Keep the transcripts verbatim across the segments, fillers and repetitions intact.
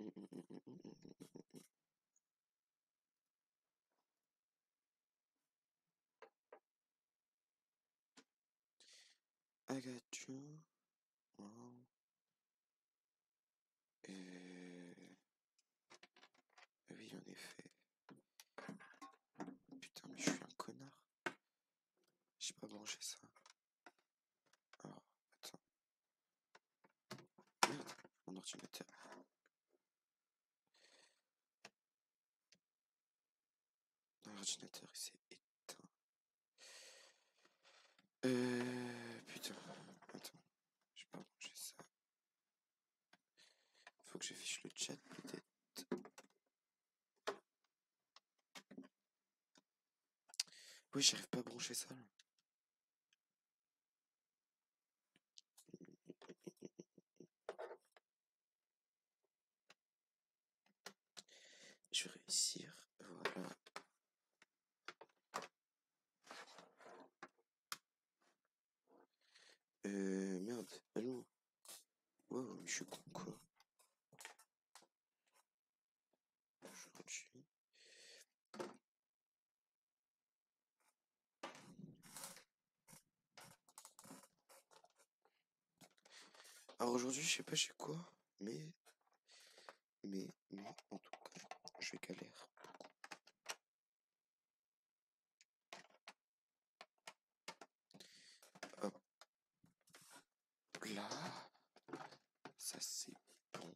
I got you. Wow. Euh... Oui, en effet. Putain, mais je suis un connard. J'ai pas branché ça. Alors, attends. Merde, mon ordinateur. L'ordinateur, il s'est éteint. Euh... Putain. Attends. J'ai pas branché ça. Faut que j'affiche le chat, peut-être. Oui, j'arrive pas à brancher ça, là. Je vais réussir. Voilà. Euh... Merde. Allô. Wow, mais je suis con, quoi. Je continue. Alors aujourd'hui, je sais pas chez quoi, mais... Mais, mais, en tout cas, je galère. Hop. Là. Ça, c'est bon.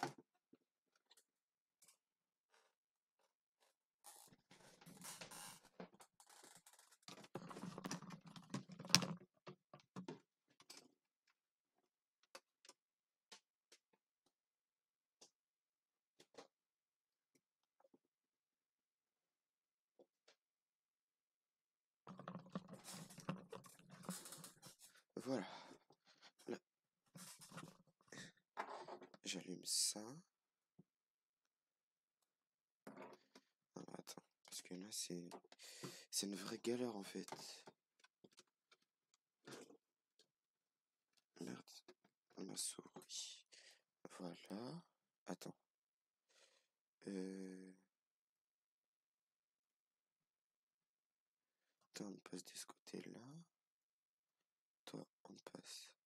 Voilà. Là. J'allume ça. Non, attends. Parce que là, c'est... C'est une vraie galère, en fait. Merde. Ma souris. Voilà. Attends. Euh... Toi, on passe de ce côté-là. Toi, on passe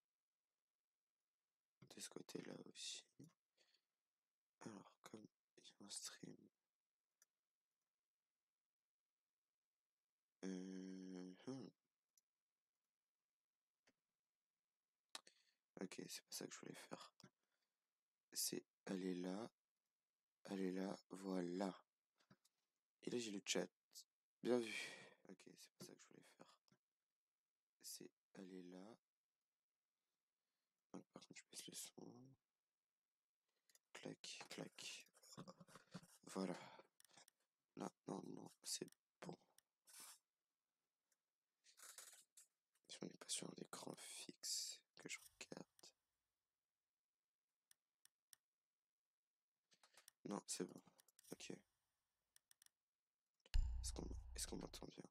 de ce côté-là aussi. Alors, comme il y a un stream... Euh... hmm. Ok, c'est pas ça que je voulais faire. C'est aller là, aller là, voilà. Et là, j'ai le chat. Bien vu. Ok, c'est pas ça que je voulais faire. C'est aller là. Donc, par contre, je baisse le son. Clac, clac. Voilà. Là, non, non, c'est bon. Si on n'est pas sur un écran fixe que je regarde. Non, c'est bon. Ok. Est-ce qu'on est-ce qu'on m'entend bien?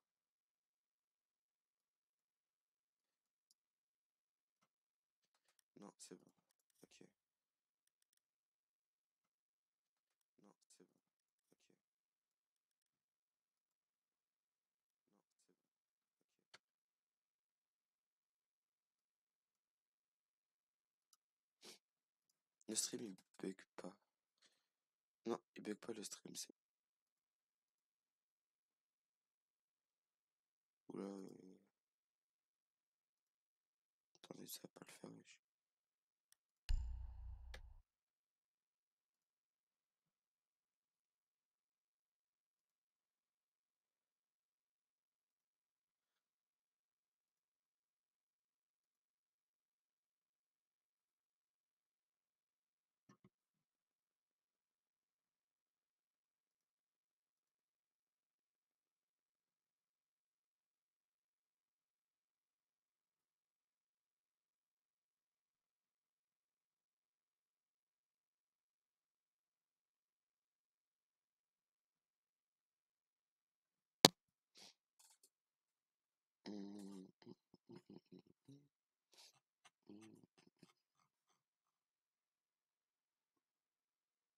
Non, c'est bon. Ok. Non, c'est bon. Ok. Non, c'est bon. Ok. Le stream, il bug pas. Non, il bug pas le stream, c'est... Oula... Euh... Attendez, ça va pas le faire, wesh. Mmh, mmh, mmh, mmh, mmh, mmh.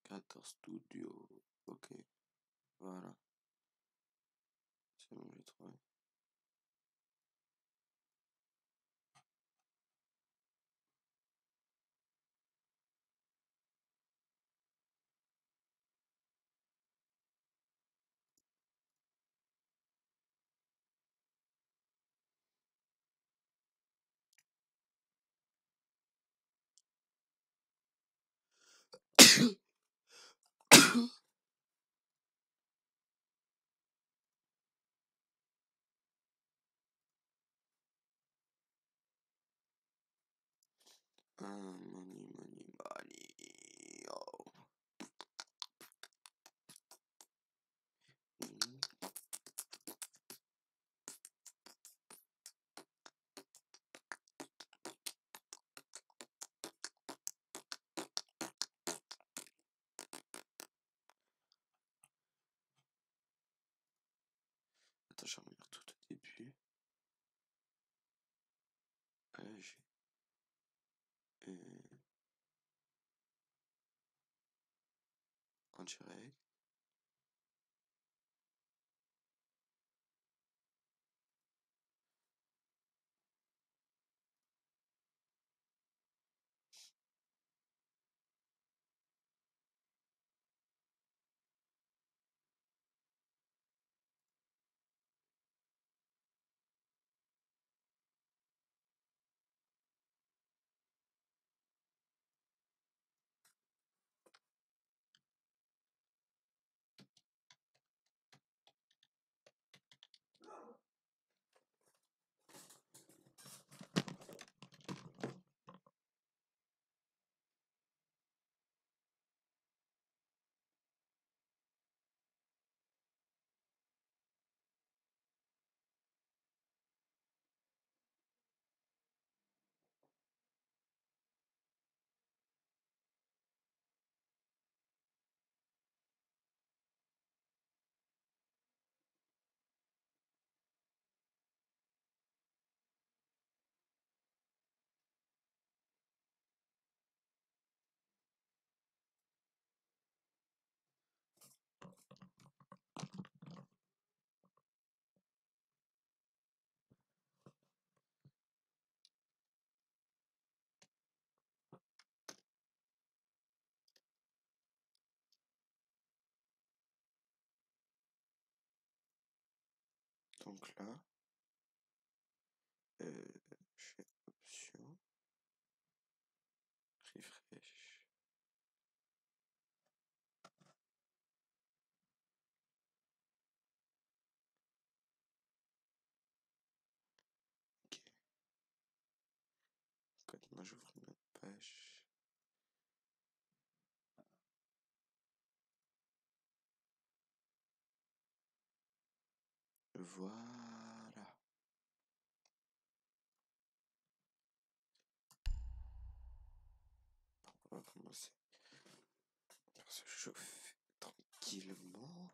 Creator Studio. Ok. Voilà. C'est bon, j'ai trouvé. Ah, money, money, money. Oh. Mhm. Attends, je vais revenir tout au début. Ah, j'ai... Euh, en direct. Donc là, euh, j'ai option, refresh. Ok. Maintenant, j'ouvre une autre page. Voilà. On va commencer par se chauffer tranquillement.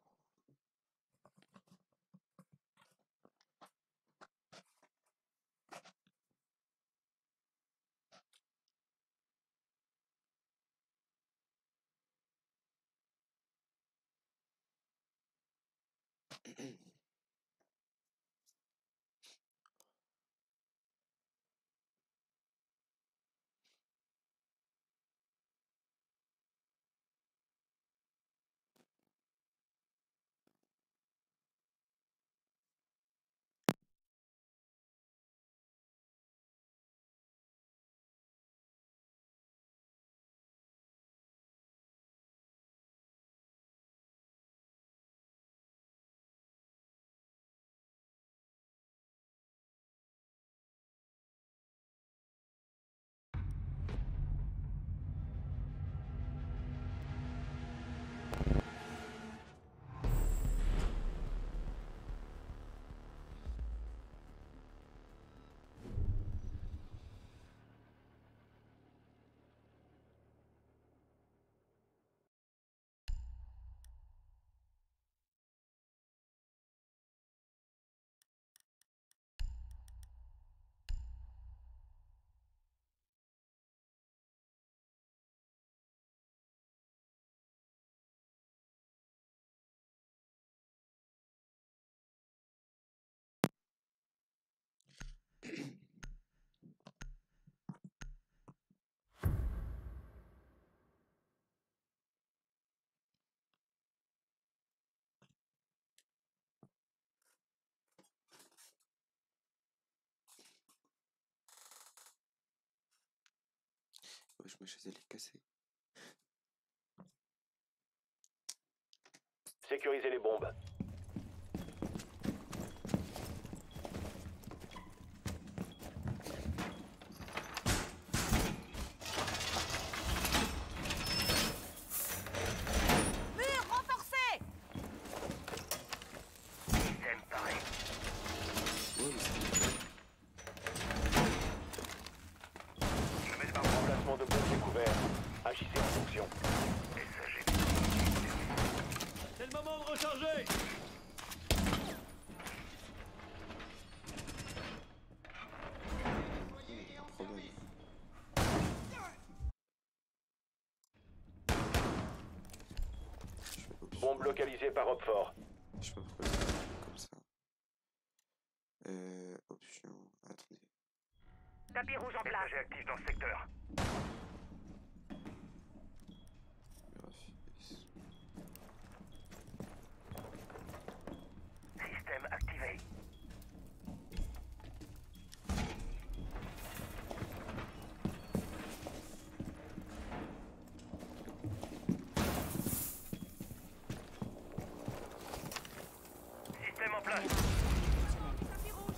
Wesh, ma chaise elle est cassée. Sécurisez les bombes. Mur renforcé. Système paré. Ouais, mais c'est Je mets par remplacement de bombes découvert. Agissez en fonction. C'est le moment de recharger. un problème. Je fais option. Bombe localisée par Roquefort. Je sais pas pourquoi c'est comme ça. Euh, option. Attendez. Tapis rouge en place. Messager actif dans le secteur. Graphisme. Système activé. Système en place. Tapis rouge.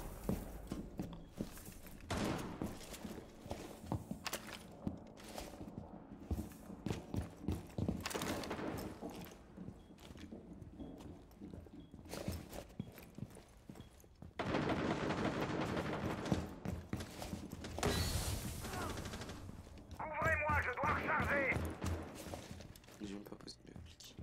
Couvrez-moi, je dois recharger. J'ai même pas posé mes appliques.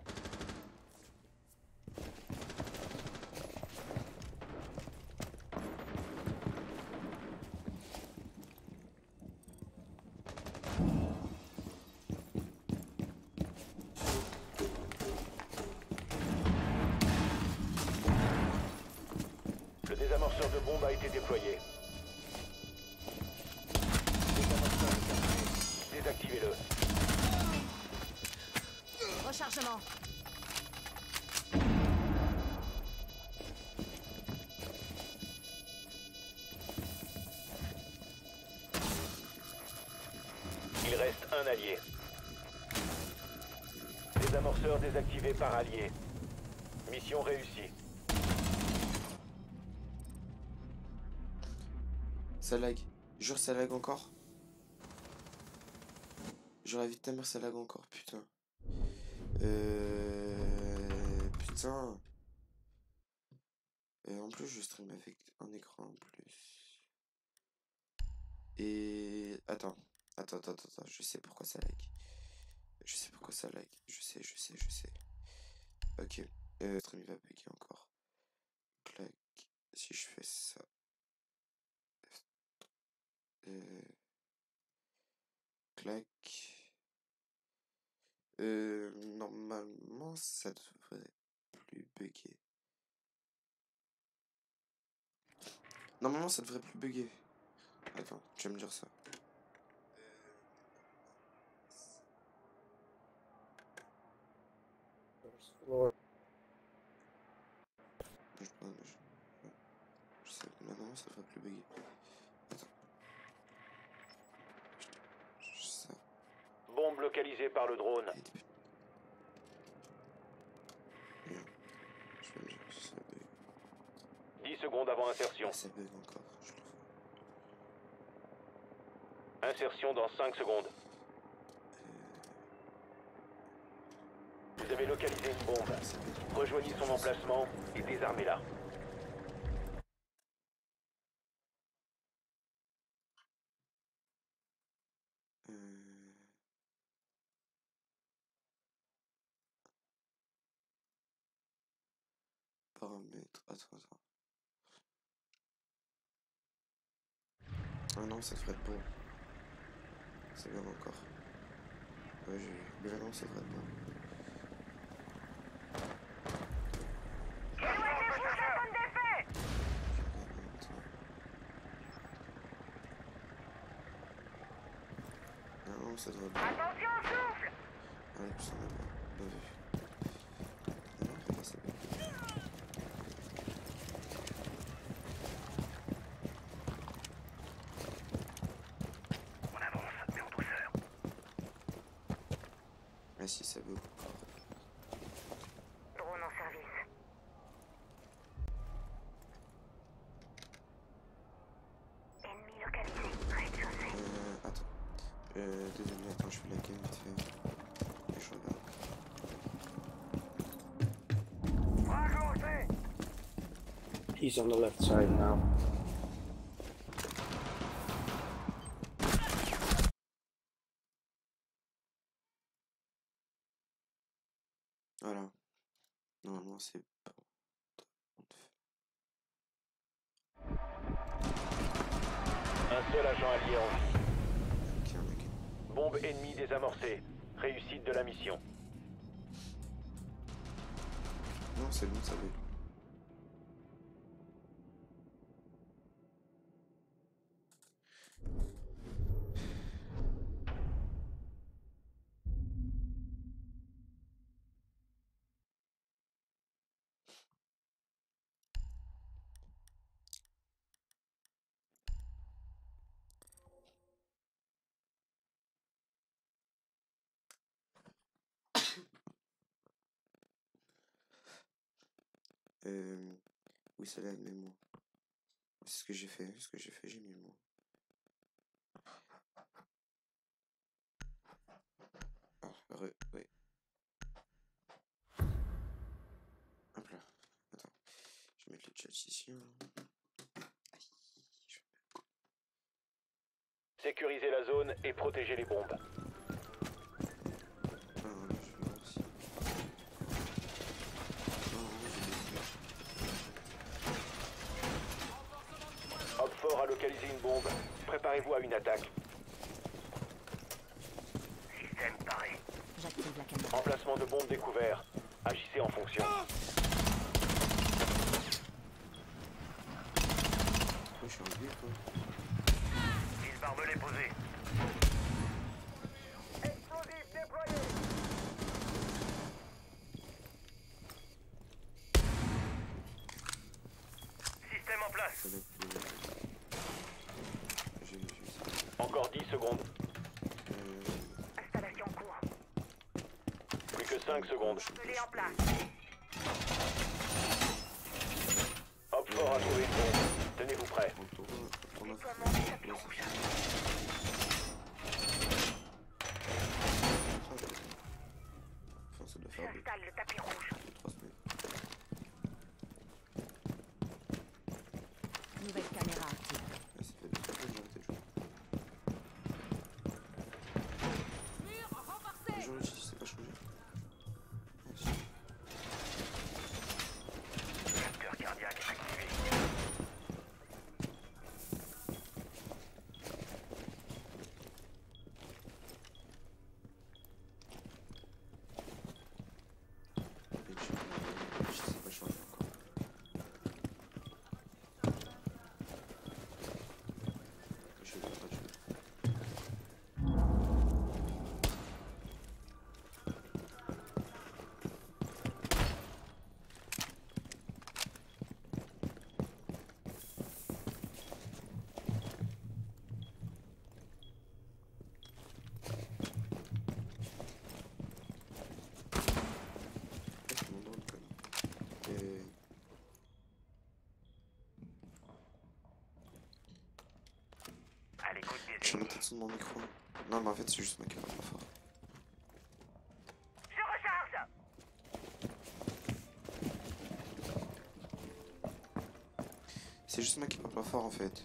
Le désamorceur de bombe a été déployé. Désamorceur déclenché. Désactivez-le. Rechargement. Il reste un allié. Désamorceur désactivé par allié. Mission réussie. Ça lag. Jure, ça lag encore. J'aurais vite ta mère, ça lag encore, putain. Euh... Putain. Et en plus, je stream avec un écran en plus. Et... Attends. Attends, attends, attends, attends. Je sais pourquoi ça lag. Je sais pourquoi ça lag. Je sais, je sais, je sais. Ok. Euh, stream, il va bugger encore. Clac. Si je fais ça... Euh... Clac. Euh, normalement, ça devrait plus bugger. Normalement, ça devrait plus bugger. Attends, tu vas me dire ça. Ouais. Je, je, je sais, maintenant, ça devrait plus bugger. Attends. Je, je, ça. Bombe localisée par le drone. Et depuis... Bien. Je vais me dire si ça bug. dix secondes avant insertion. Ah, ça bug encore, je le vois. Insertion dans cinq secondes. Vous avez localisé une bombe. Rejoignez son emplacement et désarmez-la. Euh... Paramètres. Attends, attends. Ah non, ça devrait être bon. C'est bien encore. Ouais, j'ai vu. Mais non, ça devrait être bon. normalement ça devrait bien. Attention au souffle. Ouais, plus on a bien, bien vu. Non, non, pas ça bien. On avance, mais en douceur. Ah si, ça veut encore. Drone en service. Ennemi localisé. Rez-de-chaussée. Euh, attends. Euh, désolé, attends, je fais la game vite fait. Et je regarde. He's on the left side now. Voilà. Normalement, c'est bon. Un seul agent allié en vie. Ok, un mec. Bombe ennemie désamorcée. Réussite de la mission. Non, c'est bon, ça veut. Euh, oui, c'est la mémoire. C'est ce que j'ai fait, ce que j'ai fait, j'ai mis le mot. Ah, re, ouais. Hop là. Attends. Je vais mettre le chat ici. Hein. Aïe, je... Sécuriser la zone et protéger les bombes. Ah, non, là, je vais voir aussi. Non, non, j'ai des flèches. Homme fort a localisé une bombe. Préparez-vous à une attaque. Système paré. J'active la caméra. Emplacement de bombe découvert. Agissez en fonction. Oh, je suis en ville, quoi. Mise barbelée posée. Explosif déployé. Système en place. Ça doit être plus... J'ai vu ça. Encore dix secondes. Euh... Installation en cours. Plus que cinq secondes. Appelé en place. Hop fort a trouvé une bombe. Tenez-vous prêts. On tourne, on a fait... Déploiement du tapis rouge. Enfin, ça doit faire deux, J'installe le tapis rouge. trois semaines. Nouvelle caméra active. Ouais, ça fait deux, trois semaines, j'ai arrêté de jouer. Mur renforcé. Le jour où j'ai dit, c'est pas changé. Ah, si. Capteur cardiaque activé. Et je- je sais pas changer encore. Je vais pas jouer. C'est mon drone, quand même. Et... À l'écoute Je des vais mettre le son de mon micro. Non, mais en fait, c'est juste moi qui parle pas fort. Je recharge. C'est juste moi qui parle pas fort, en fait.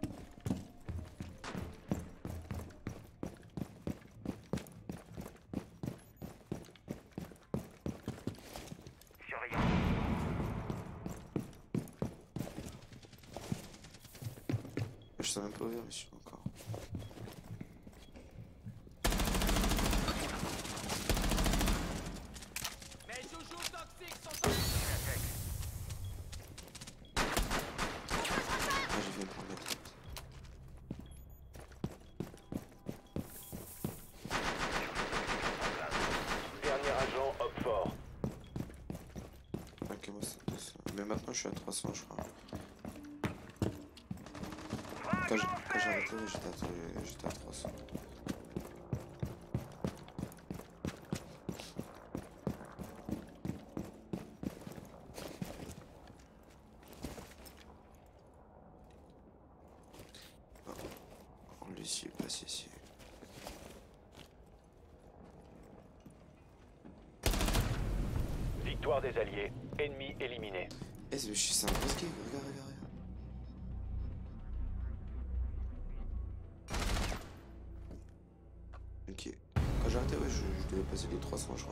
surveillants. Je sais même pas ouvert, mais je suis encore. Mes joujoux toxiques sont en... Ah, j'ai fait me prendre la tête. maintenant je suis à trois cents, je crois. Quand j'ai quand j'ai arrêté, ouais, j'étais à, euh, j'étais à trois cents. Oh, on lui suit pas ici. Victoire des Alliés. Ennemi éliminé. Eh, c'est c'est un boss game, regarde, regarde, regarde. Ok. Quand j'ai arrêté, ouais, je, je devais passer les trois cents, je crois.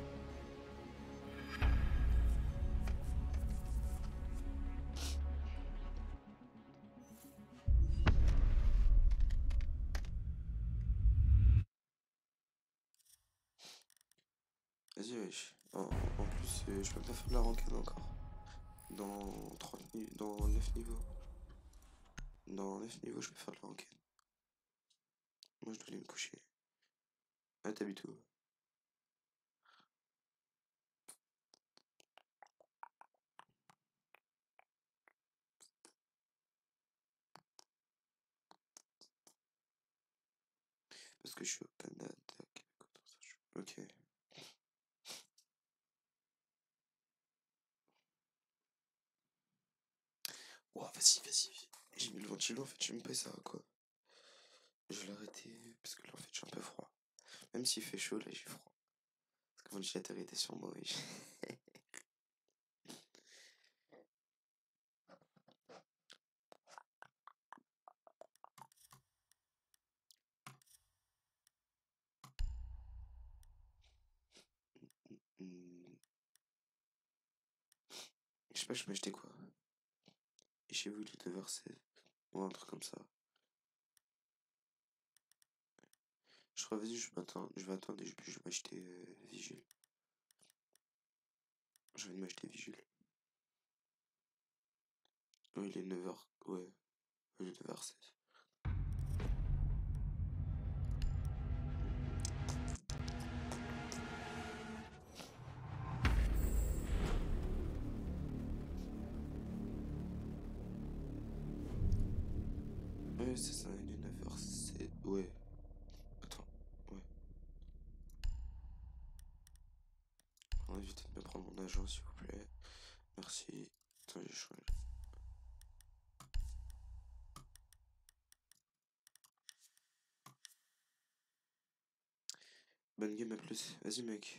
Vas-y, wesh. En, en plus, euh, je peux pas faire de la ranked encore. Dans trente ni- dans neuf niveaux. Dans neuf niveaux, je peux faire de la ranked. Moi, je dois aller me coucher. Ah, t'habites où? Parce que je suis au Canada, Québec, autant ça, je- ok. Ouah, vas-y, vas-y. J'ai mis le ventilo, en fait, je sais même pas ça à quoi. Je vais l'arrêter parce que là, en fait, je suis un peu froid. Même s'il fait chaud, là, j'ai froid. Parce que le ventilateur était sur moi, oui. Hmm. Je sais pas, je m'achetais quoi. Et chez vous, il était vers seize. Ou un truc comme ça. Je crois, vas-y, je vais attendre, je vais attendre et puis je vais m'acheter euh, Vigile. Je vais m'acheter Vigile. Oui, il est neuf heures. Ouais, il est neuf heures seize. Ouais, c'est ça, il est neuf heures sept. Ouais. Attends, ouais. On va éviter de me prendre mon agent, s'il vous plaît. Merci. Attends, j'ai changé. Bonne game à plus. Vas-y, mec.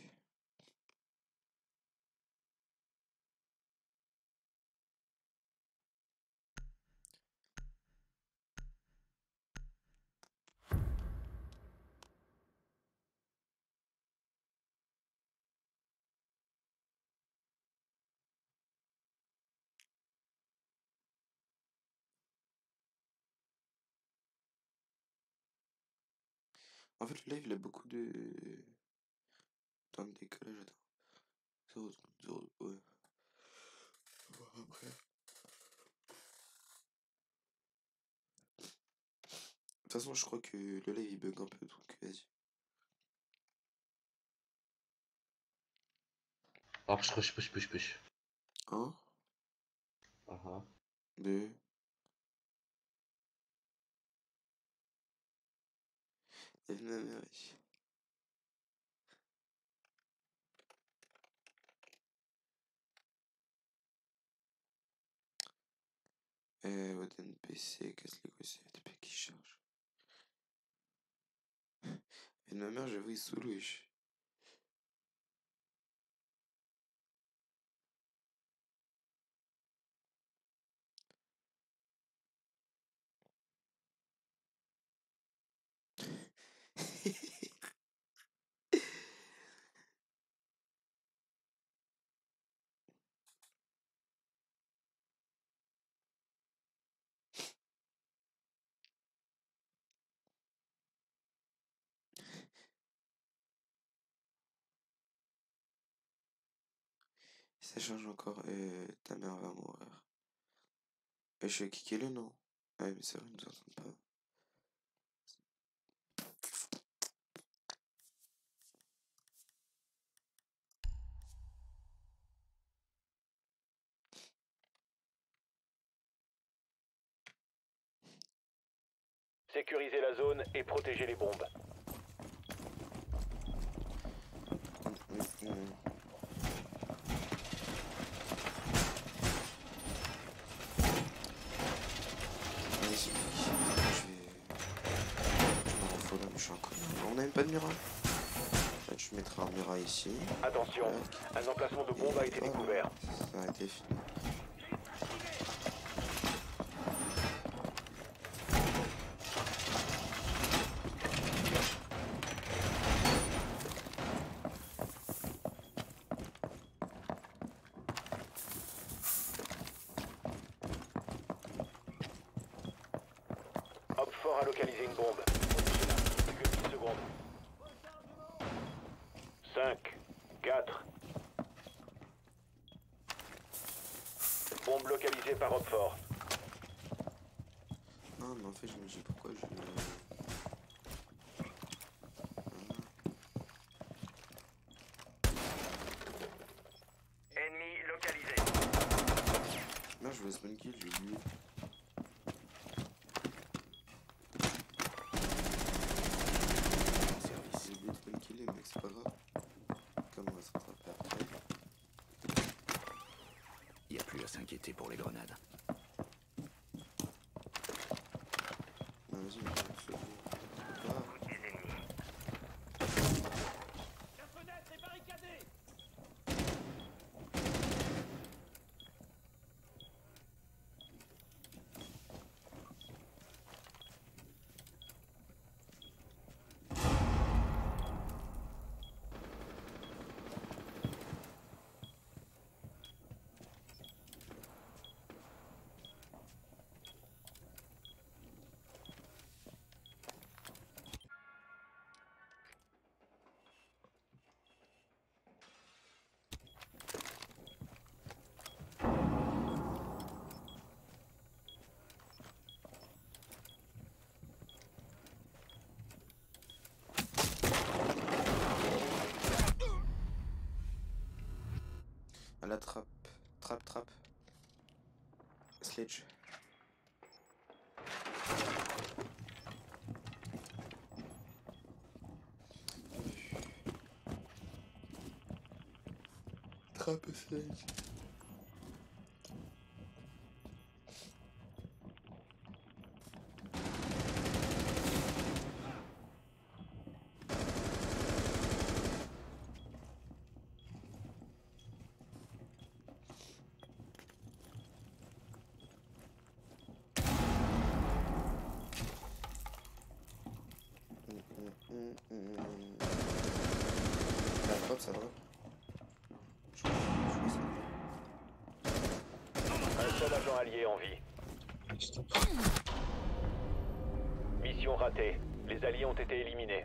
En fait, le live, il a beaucoup de. Temps de décalage, attends. zéro, zéro, ouais. Après. De toute façon, je crois que le live il bug un peu, donc vas-y. Push, push, push, push, push. Un, Aha. deux. Et ma mère, wesh. Euh, Oden P C, casse les couilles, c'est T P qui charge. Et ma mère, j'avoue, il saoule, wesh. Ça change encore, et ta mère va mourir. Et je suis kické le non. Ouais, mais c'est vrai, ils nous entendent pas. Sécurisez la zone et protégez les bombes. Hum, hum, hum. Vas-y, je vais... Je m'en refous là, mais je suis un connard. On n'a même pas de muraille. En fait, je mettrai un muraille ici. Attention, un emplacement de bombe a été Voilà, découvert. ça a été fini. Hop fort a localisé une bombe. Plus que dix secondes. cinq, quatre. Bombe localisée par Hop fort. Non, mais en fait, je me dis pourquoi je... Ennemi localisé. Là, je veux spawn kill, j'ai oublié. J'ai oublié de spawn killer, mec, c'est pas grave. Comme on va se rattraper après. Y a plus à s'inquiéter pour les grenades. Non, vas-y, mais c'est bon. Va. La fenêtre est barricadée. À la trappe. Trappe, trappe. Sledge. Trappe, sledge. La drop, ça drop. Je crois je crois Un seul agent allié en vie. Mission ratée. Les alliés ont été éliminés.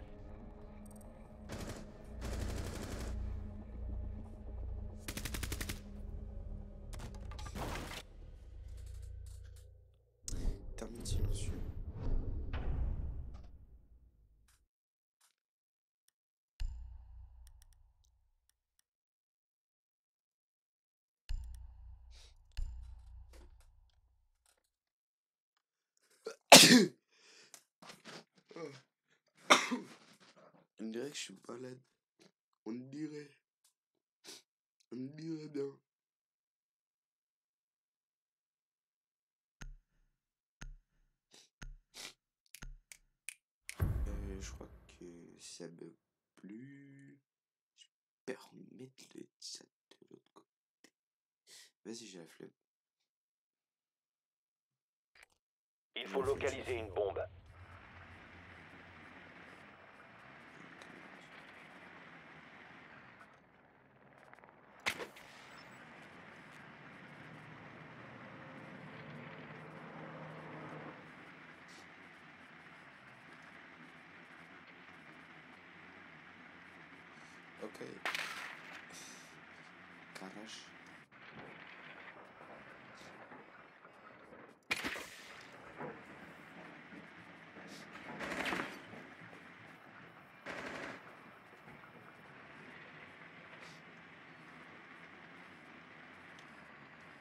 ça. Termine silencieux. On dirait que je suis malade. On dirait. On dirait bien. Euh, je crois que si ça bug plus, je peux remettre le chat de l'autre côté. Vas-y, j'ai la flemme. Il faut localiser une bombe. Ok. Garage.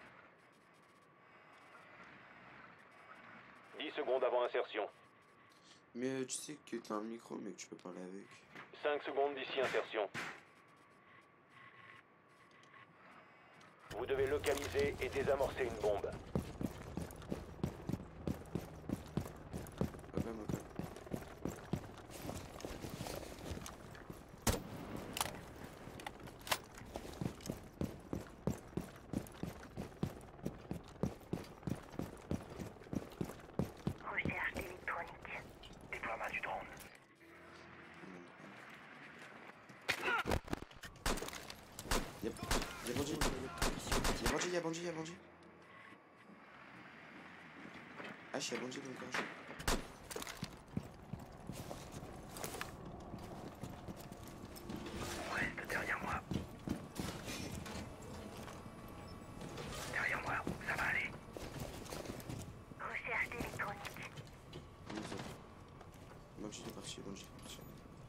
dix secondes avant insertion. Mais euh, tu sais que t'as un micro, mais que tu peux parler avec. cinq secondes d'ici insertion. Vous devez localiser et désamorcer une bombe. Ah ben, ok. Recherche d'électronique. Déploiement du drone. Y'a y'a Bandit. Y'a Bandit, y'a Bandit, y'a Bandit. Ah, y'a Bandit dans le garage. Reste derrière moi. Derrière moi, ça va aller. Recherche d'électronique. Comment ça? Bandit est parti, Bandit est parti.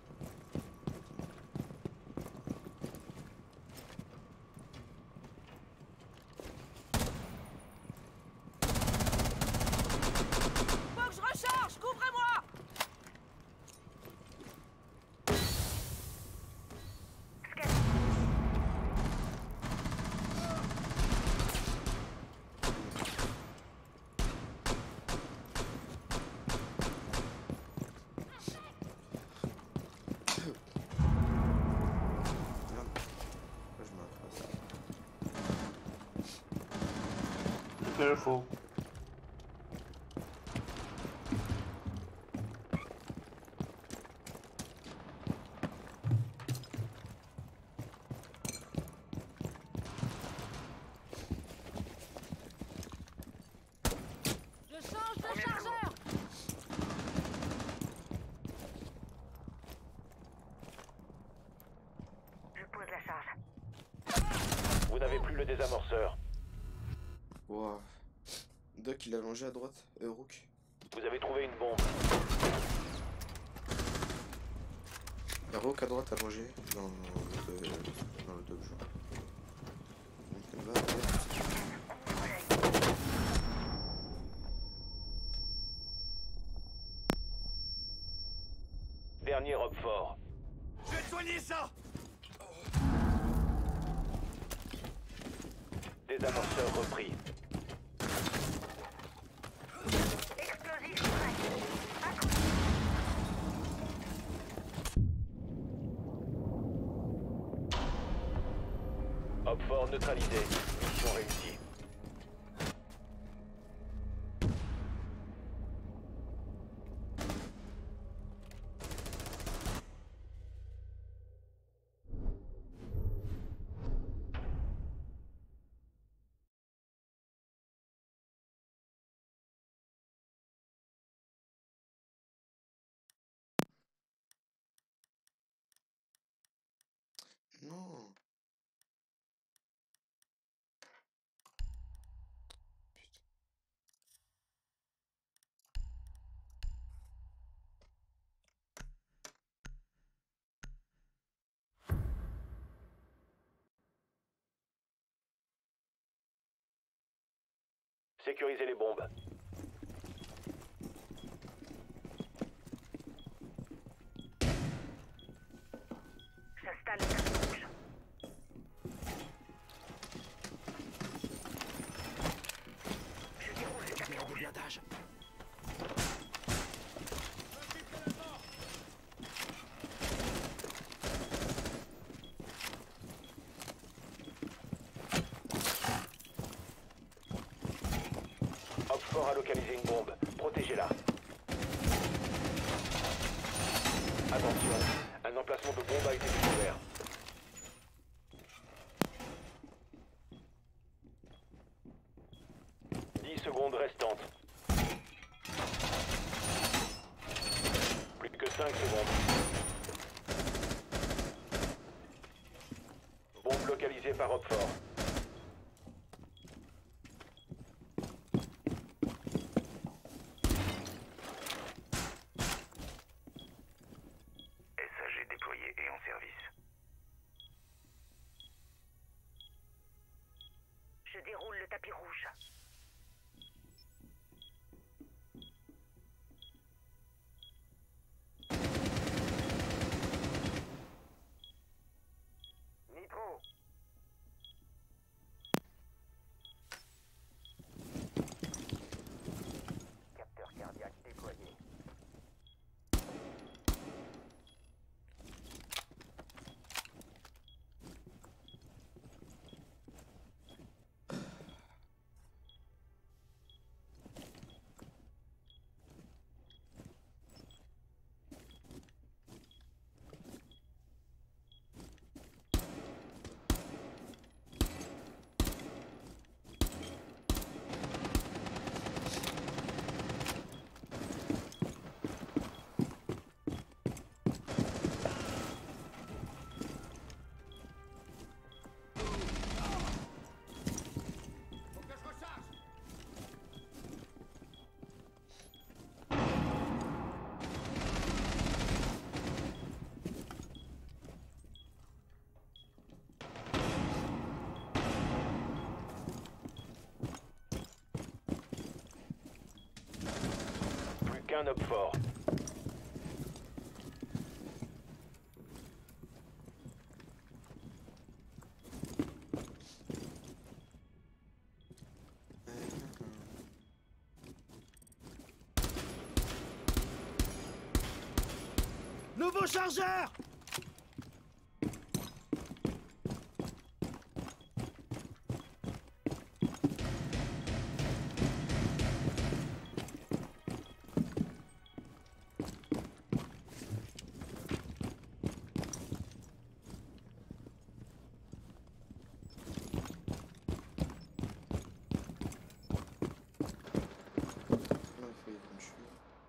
Faut que je recharge. Couvrez-moi. Merde. Pourquoi je me retrace? Careful. Je change de chargeur. Je pose la charge. Vous n'avez plus le désamorceur. Wow. Doc, il a mangé à droite. Euh, Rook. Vous avez trouvé une bombe. Y'a Rook à droite à manger. Dans le, dans le dojo. Donc, elle va. Dernier Roquefort. Je vais te soigner ça. Désamorceur repris. Explosif prêt. Roquefort neutralisé. Mission réussie. Non. Sécurisez les bombes. J'installe le tapis rouge. Je déroule le tapis rouge. blindage. Roquefort a localisé une bombe. Protégez-la. Attention, un emplacement de bombe a été découvert. dix secondes restantes. Plus que cinq secondes. Bombe localisée par Roquefort. S A G déployé et en service. Je déroule le tapis rouge. un op fort. Nouveau chargeur! Il a failli me tuer.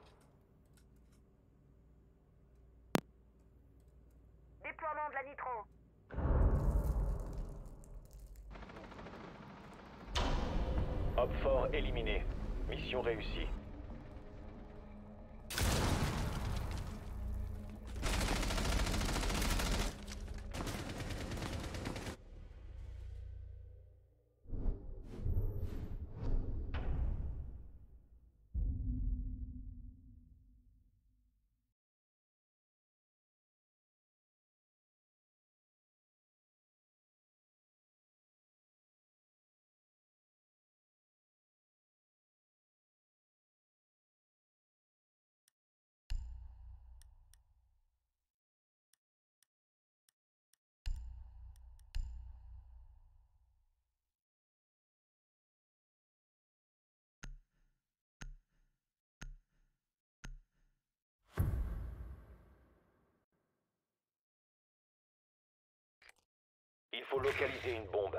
Déploiement de la nitro. Op fort éliminé. Mission réussie. Il faut localiser une bombe.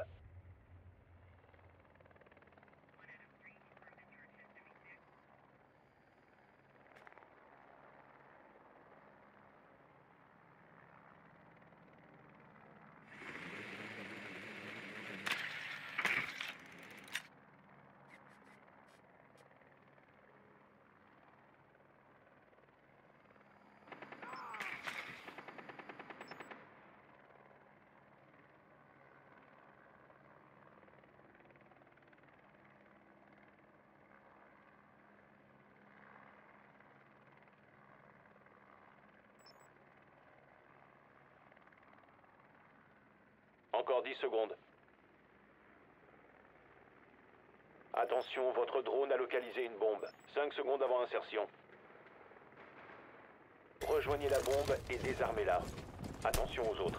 Encore dix secondes. Attention, votre drone a localisé une bombe. cinq secondes avant insertion. Rejoignez la bombe et désarmez-la. Attention aux autres.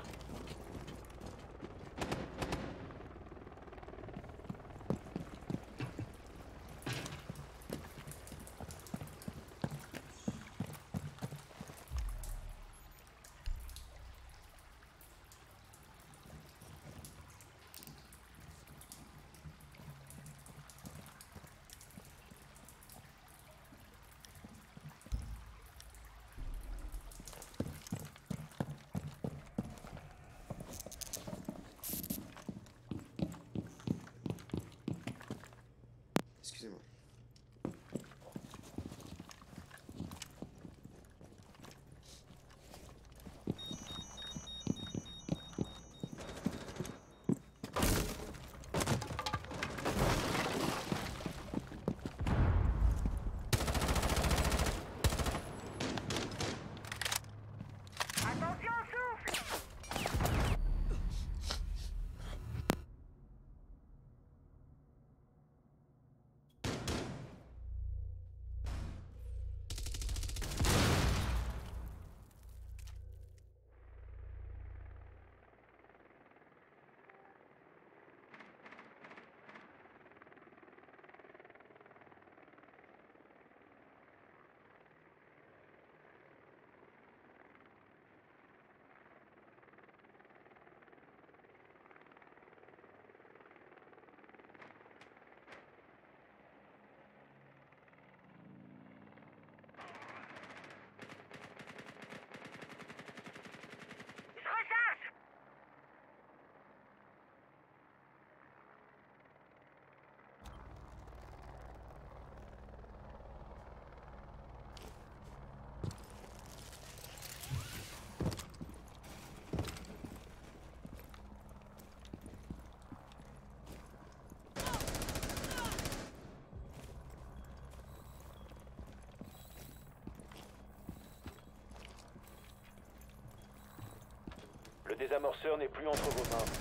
Le désamorceur n'est plus entre vos mains.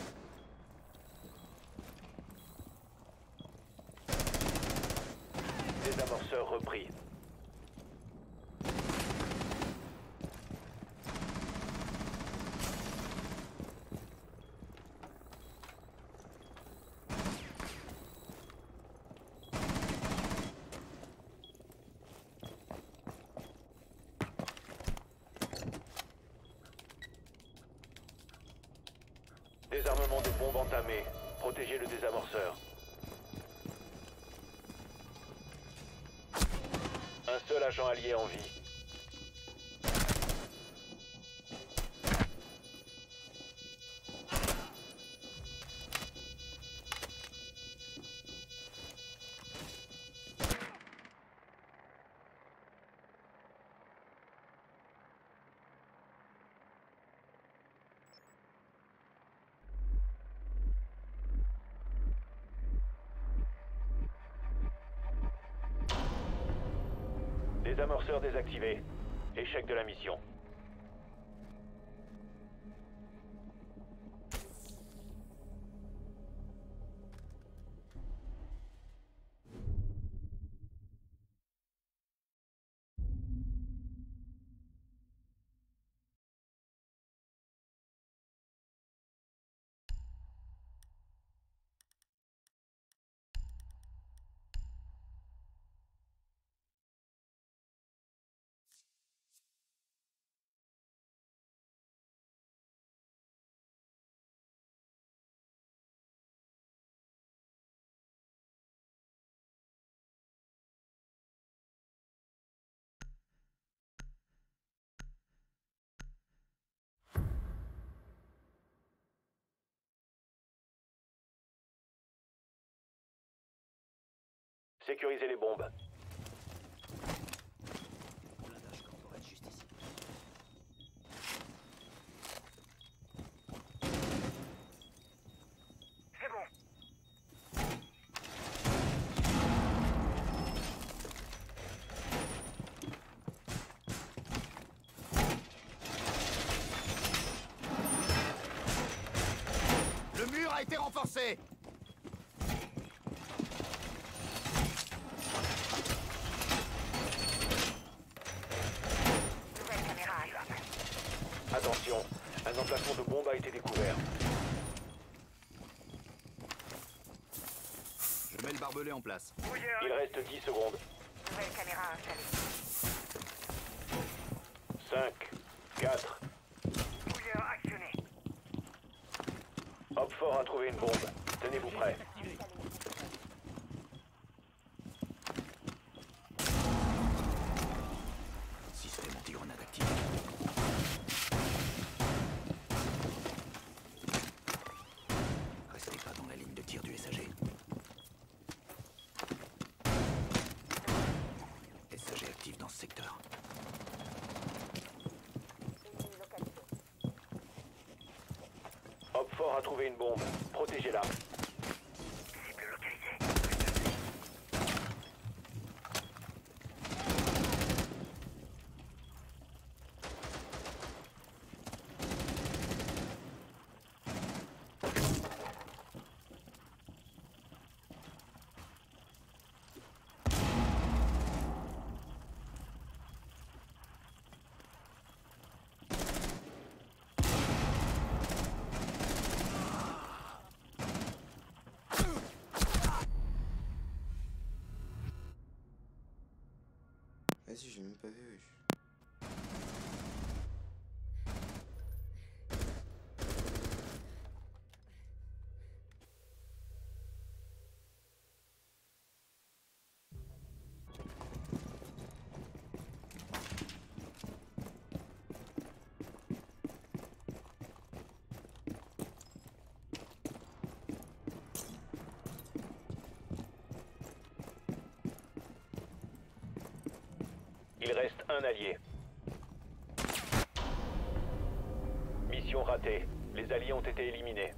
Désamorceur repris. Désarmement de bombe entamé. Protégez le désamorceur. Un seul agent allié en vie. Désamorceur désactivé. Échec de la mission. Sécurisez les bombes. Blindage corporel juste ici. C'est bon. Le mur a été renforcé. Nouvelle caméra à l'homme. Attention, un emplacement de bombe a été découvert. Je mets le barbelé en place. Bouilleur. Il reste dix secondes. Nouvelle caméra installée. cinq, quatre. Bouilleur actionné. Hopfort a trouvé une bombe. Tenez-vous prêts. Système anti-grenade activé. Restez pas dans la ligne de tir du S A G. S A G actif dans ce secteur. Hopfort a trouvé une bombe. Protégez-la. Cible localisée. Vas-y, j'ai même pas vu. wesh. Il reste un allié. Mission ratée. Les alliés ont été éliminés.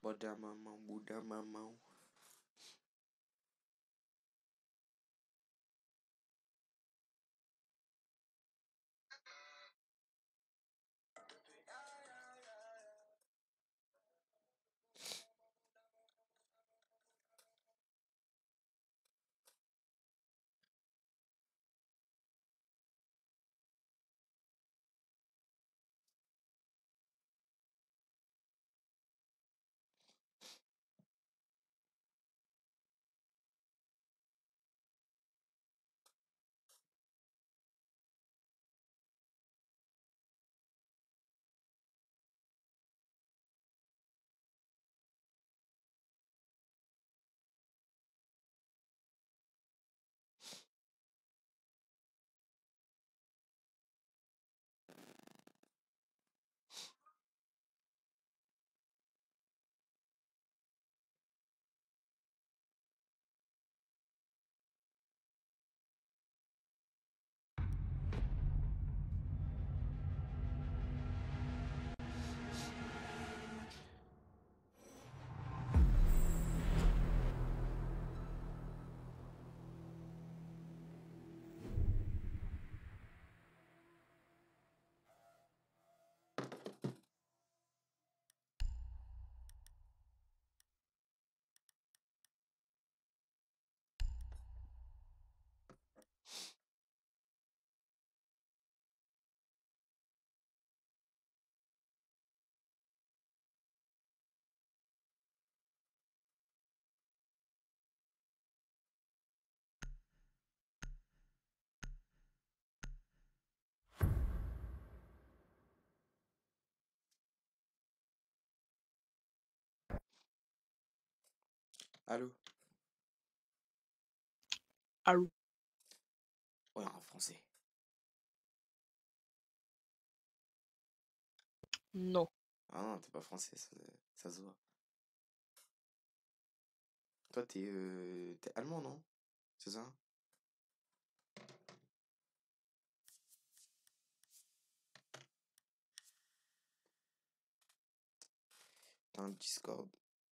Bouddha maman, Bouddha maman. Allô? Allô? Ouais, en français. Non. Ah non, t'es pas français, ça, ça se voit. Toi, t'es euh, t'es allemand, non? C'est ça? T'as un Discord.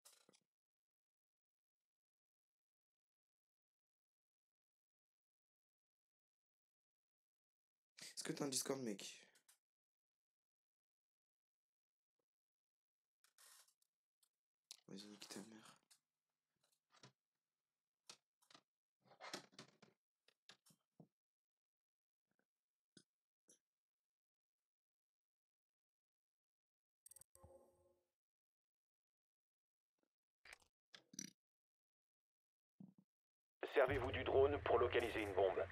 Est-ce que t'as un Discord, mec? Vas-y, nique ta mère. Servez-vous du drone pour localiser une bombe.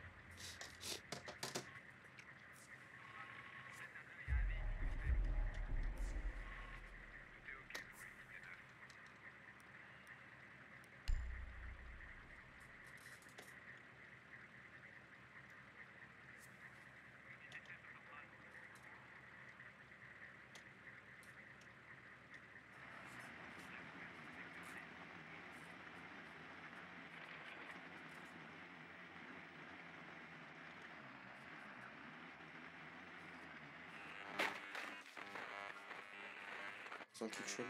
Sans quelque chose.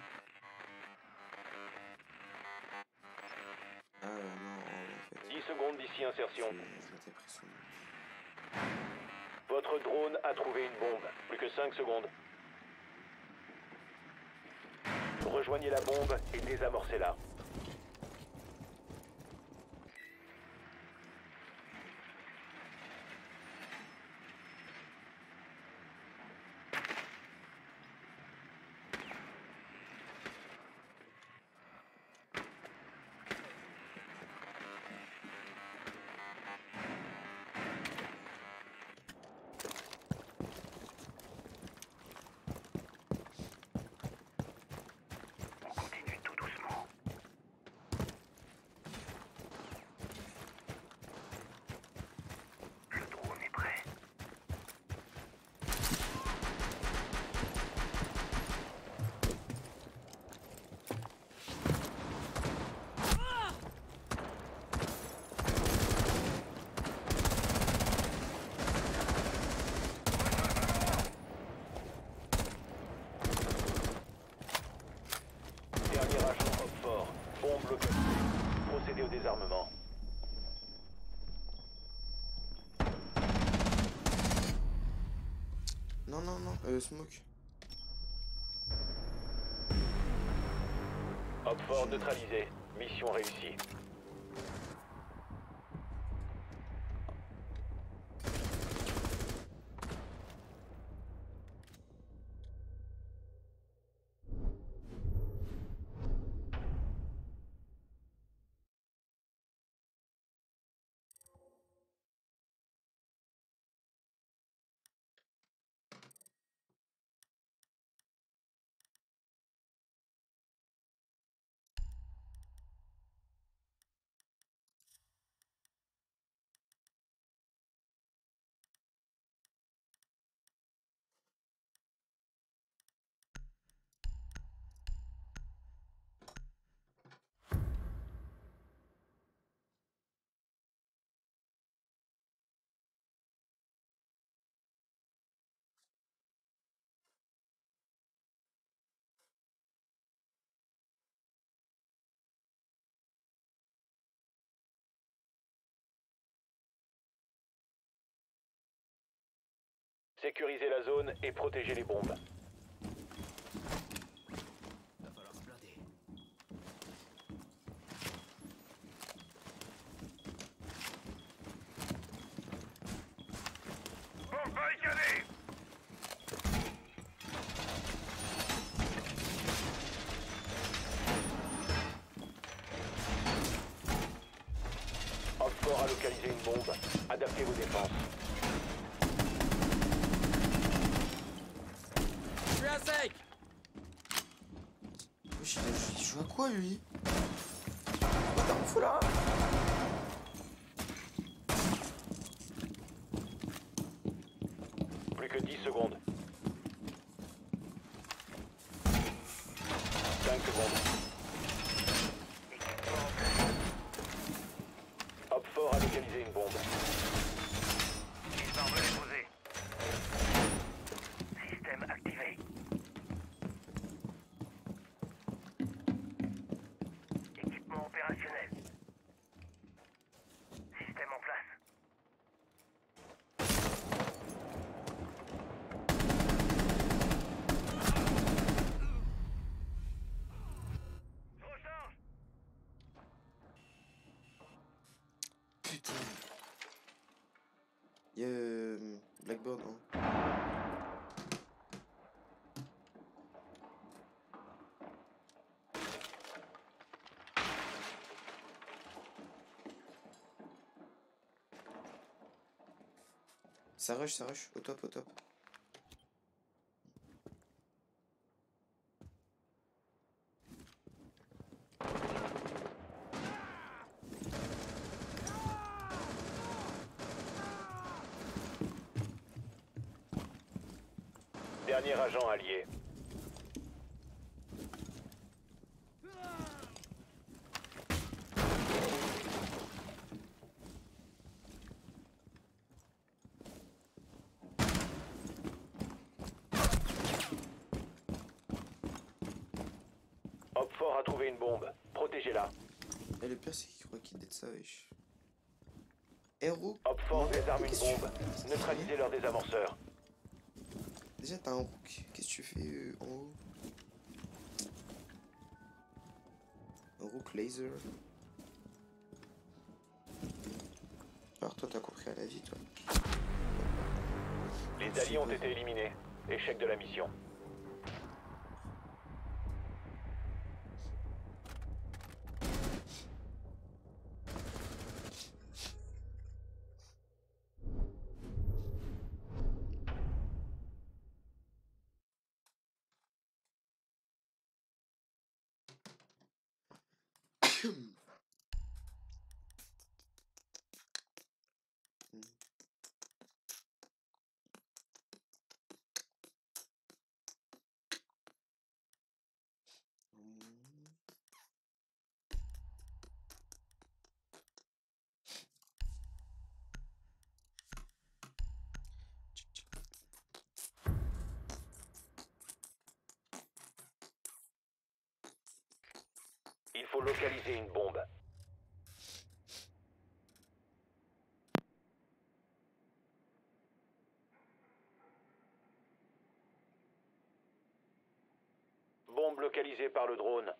Ah euh, non, en fait. dix secondes d'ici insertion. C'est- Je m'étais pris son nom. Votre drone a trouvé une bombe. Plus que cinq secondes. Rejoignez la bombe et désamorcez-la. On continue tout doucement. Non, non, non, euh, smoke. Hop fort neutralisé. Mission réussie. Sécurisez la zone et protégez les bombes. Va falloir se blinder. Bombe barricadée! Hop fort a localisé une bombe. Adaptez vos défenses. Je suis à sec. Wesh, il a- il joue à quoi lui? Quoi t'as un fou là? Plus que dix secondes. cinq secondes. Hop fort a localisé une bombe. Mise barbelée posée. Système activé. Équipement opérationnel. Système en place. Je recharge. Putain. Y'a euh, Blackbird, hein. Ça rush, ça rush, au top, au top. Dernier agent allié. Hop fort a trouvé une bombe. Protégez-la. Et le pire, c'est qu'il croit qu'il dead ça, wesh. Héros. Hop fort désarme une Qu'est-ce que tu bombe. fais? Qu'est-ce que tu Neutralisez leurs désamorceurs. fais Déjà, t'as un rook. Qu'est-ce que tu fais euh, en haut? Un rook laser. Alors, toi, t'as compris à la vie, toi. Les alliés ont été éliminés. Échec de la mission. Il faut localiser une bombe. Bombe localisée par le drone.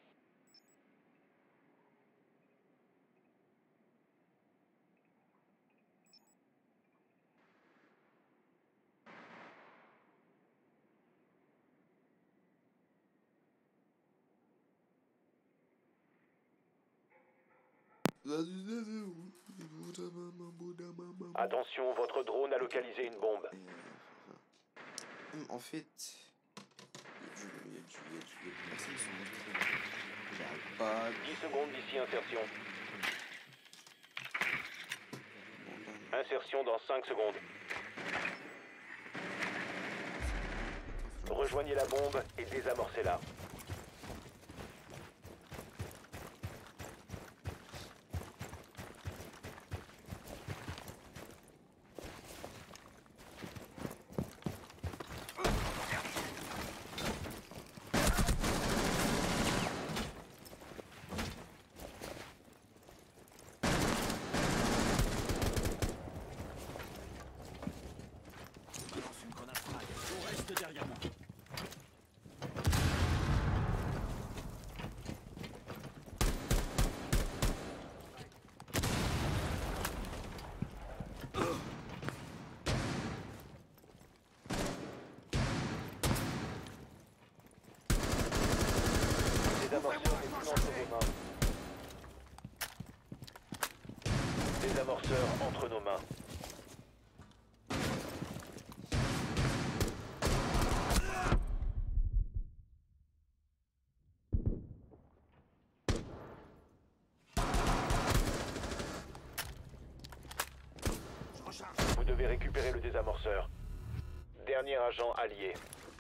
Attention, votre drone a localisé une bombe. Et, euh, hum, en fait, il y a du, il y a du, il y a du, il y a des personnes qui sont rentrées. J'arrive pas. dix secondes d'ici insertion. Bon, ben, Insertion dans cinq secondes. Rejoignez la bombe et désamorcez-la. Lance une grenade frag. On reste derrière moi. Désamorceur est plus entre vos mains. Désamorceur entre nos mains. Vous devez récupérer le désamorceur. Dernier agent allié.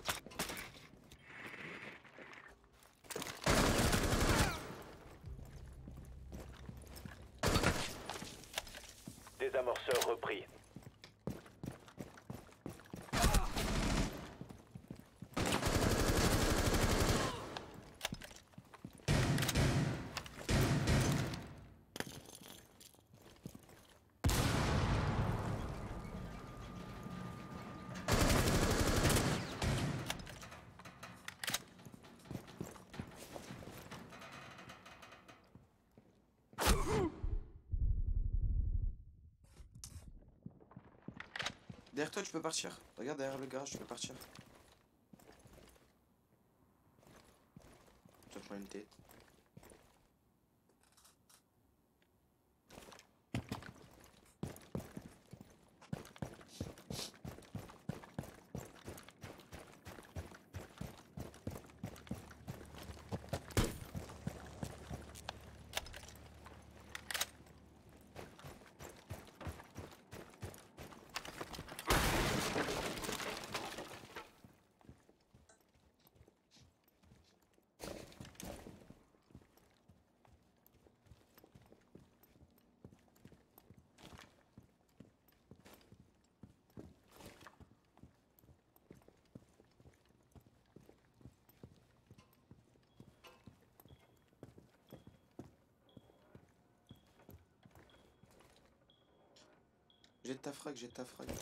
Désamorceur repris. derrière toi, tu peux partir. Regarde derrière le garage, tu peux partir. Tu te prends une tête. Jette ta frag, jette ta frag.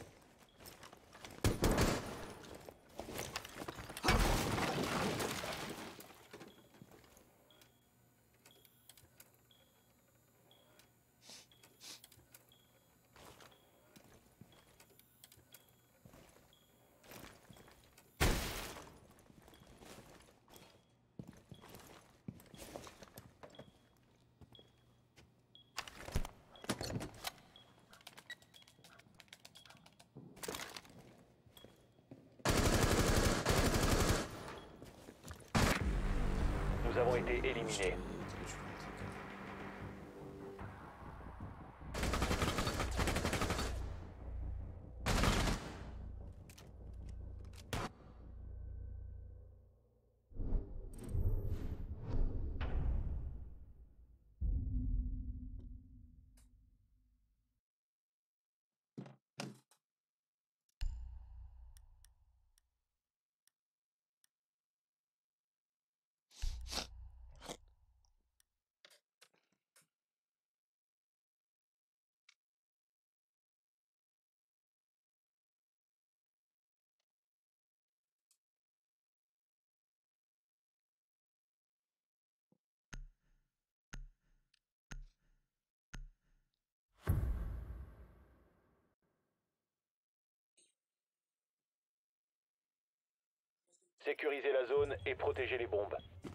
Nous avons été éliminés. Sécurisez la zone et protégez les bombes.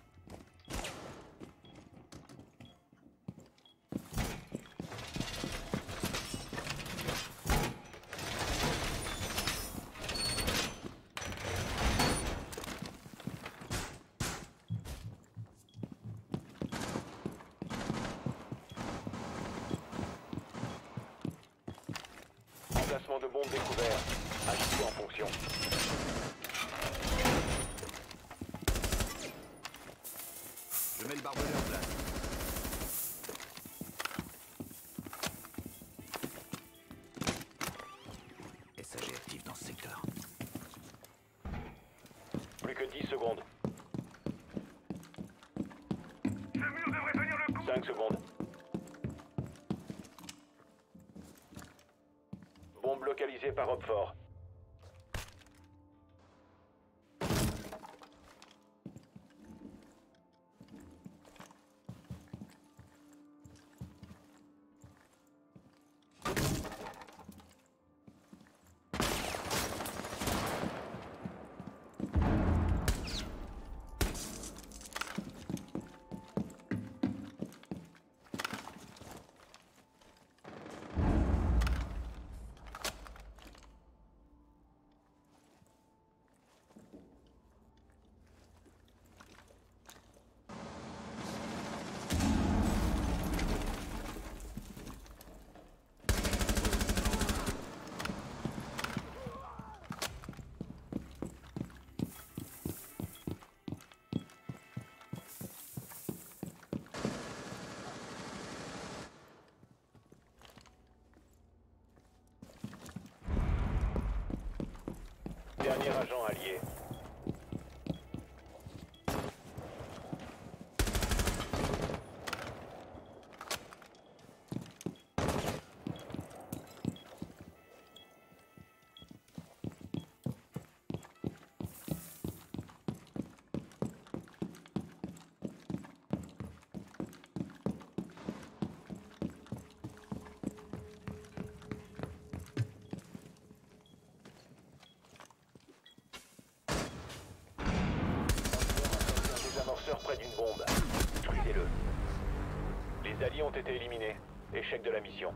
Emplacement de bombe découvert. Agissez en fonction. Je mets le barbelé en place. S A G actif dans ce secteur. Plus que dix secondes. Ce mur devrait tenir le coup. cinq secondes. Bombe localisée par Hopfort. Dernier agent allié. Désamorceur près d'une bombe. Détruisez-le. Les alliés ont été éliminés. Échec de la mission.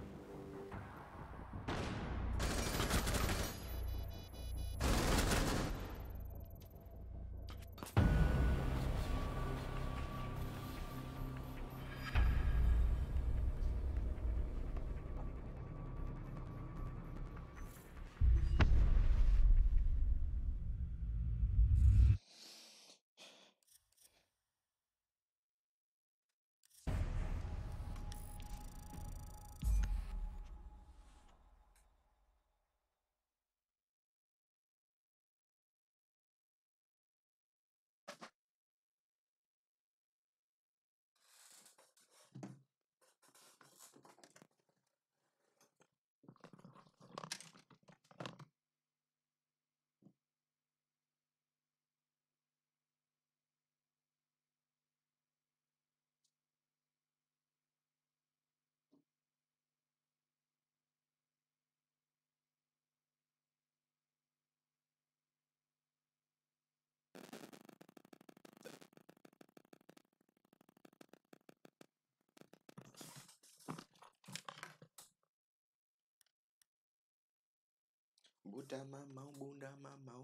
Bunda mamau, bunda mamau.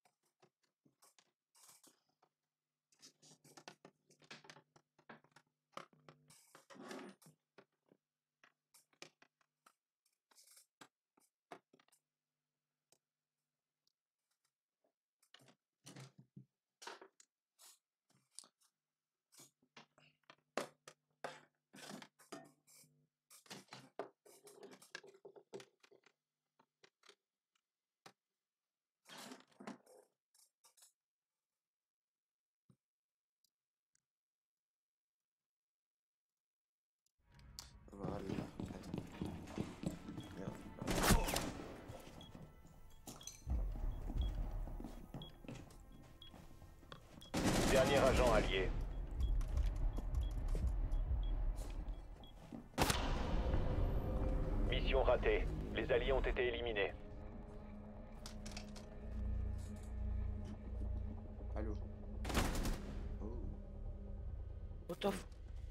Voilà. Merde. Dernier agent allié. Mission ratée. Les alliés ont été éliminés. Allô. Oh. What the f...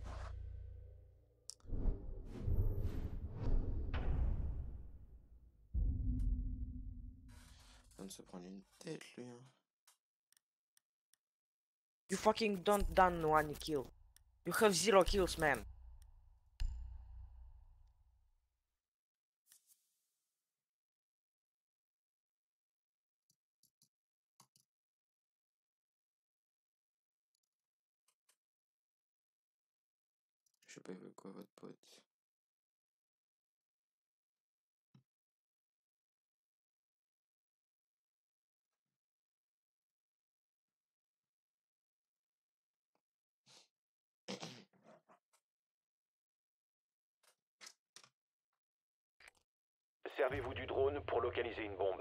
On vient de se prendre une tête, lui. Hein. You fucking don't done one kill. You have zero kills, man. Je sais pas il veut quoi votre pote. Servez-vous du drone pour localiser une bombe.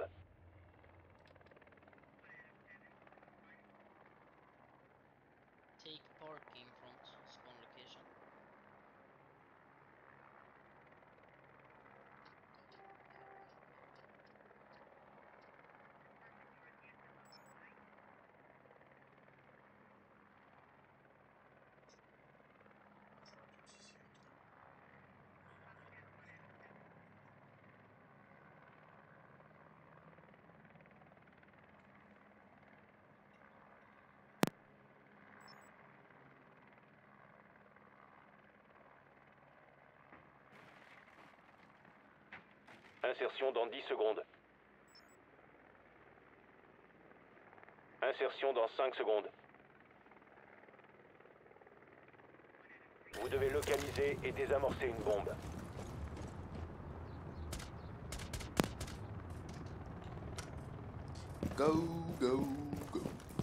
Take parking front spawn location. Insertion dans dix secondes. Insertion dans cinq secondes. Vous devez localiser et désamorcer une bombe. Go, go, go.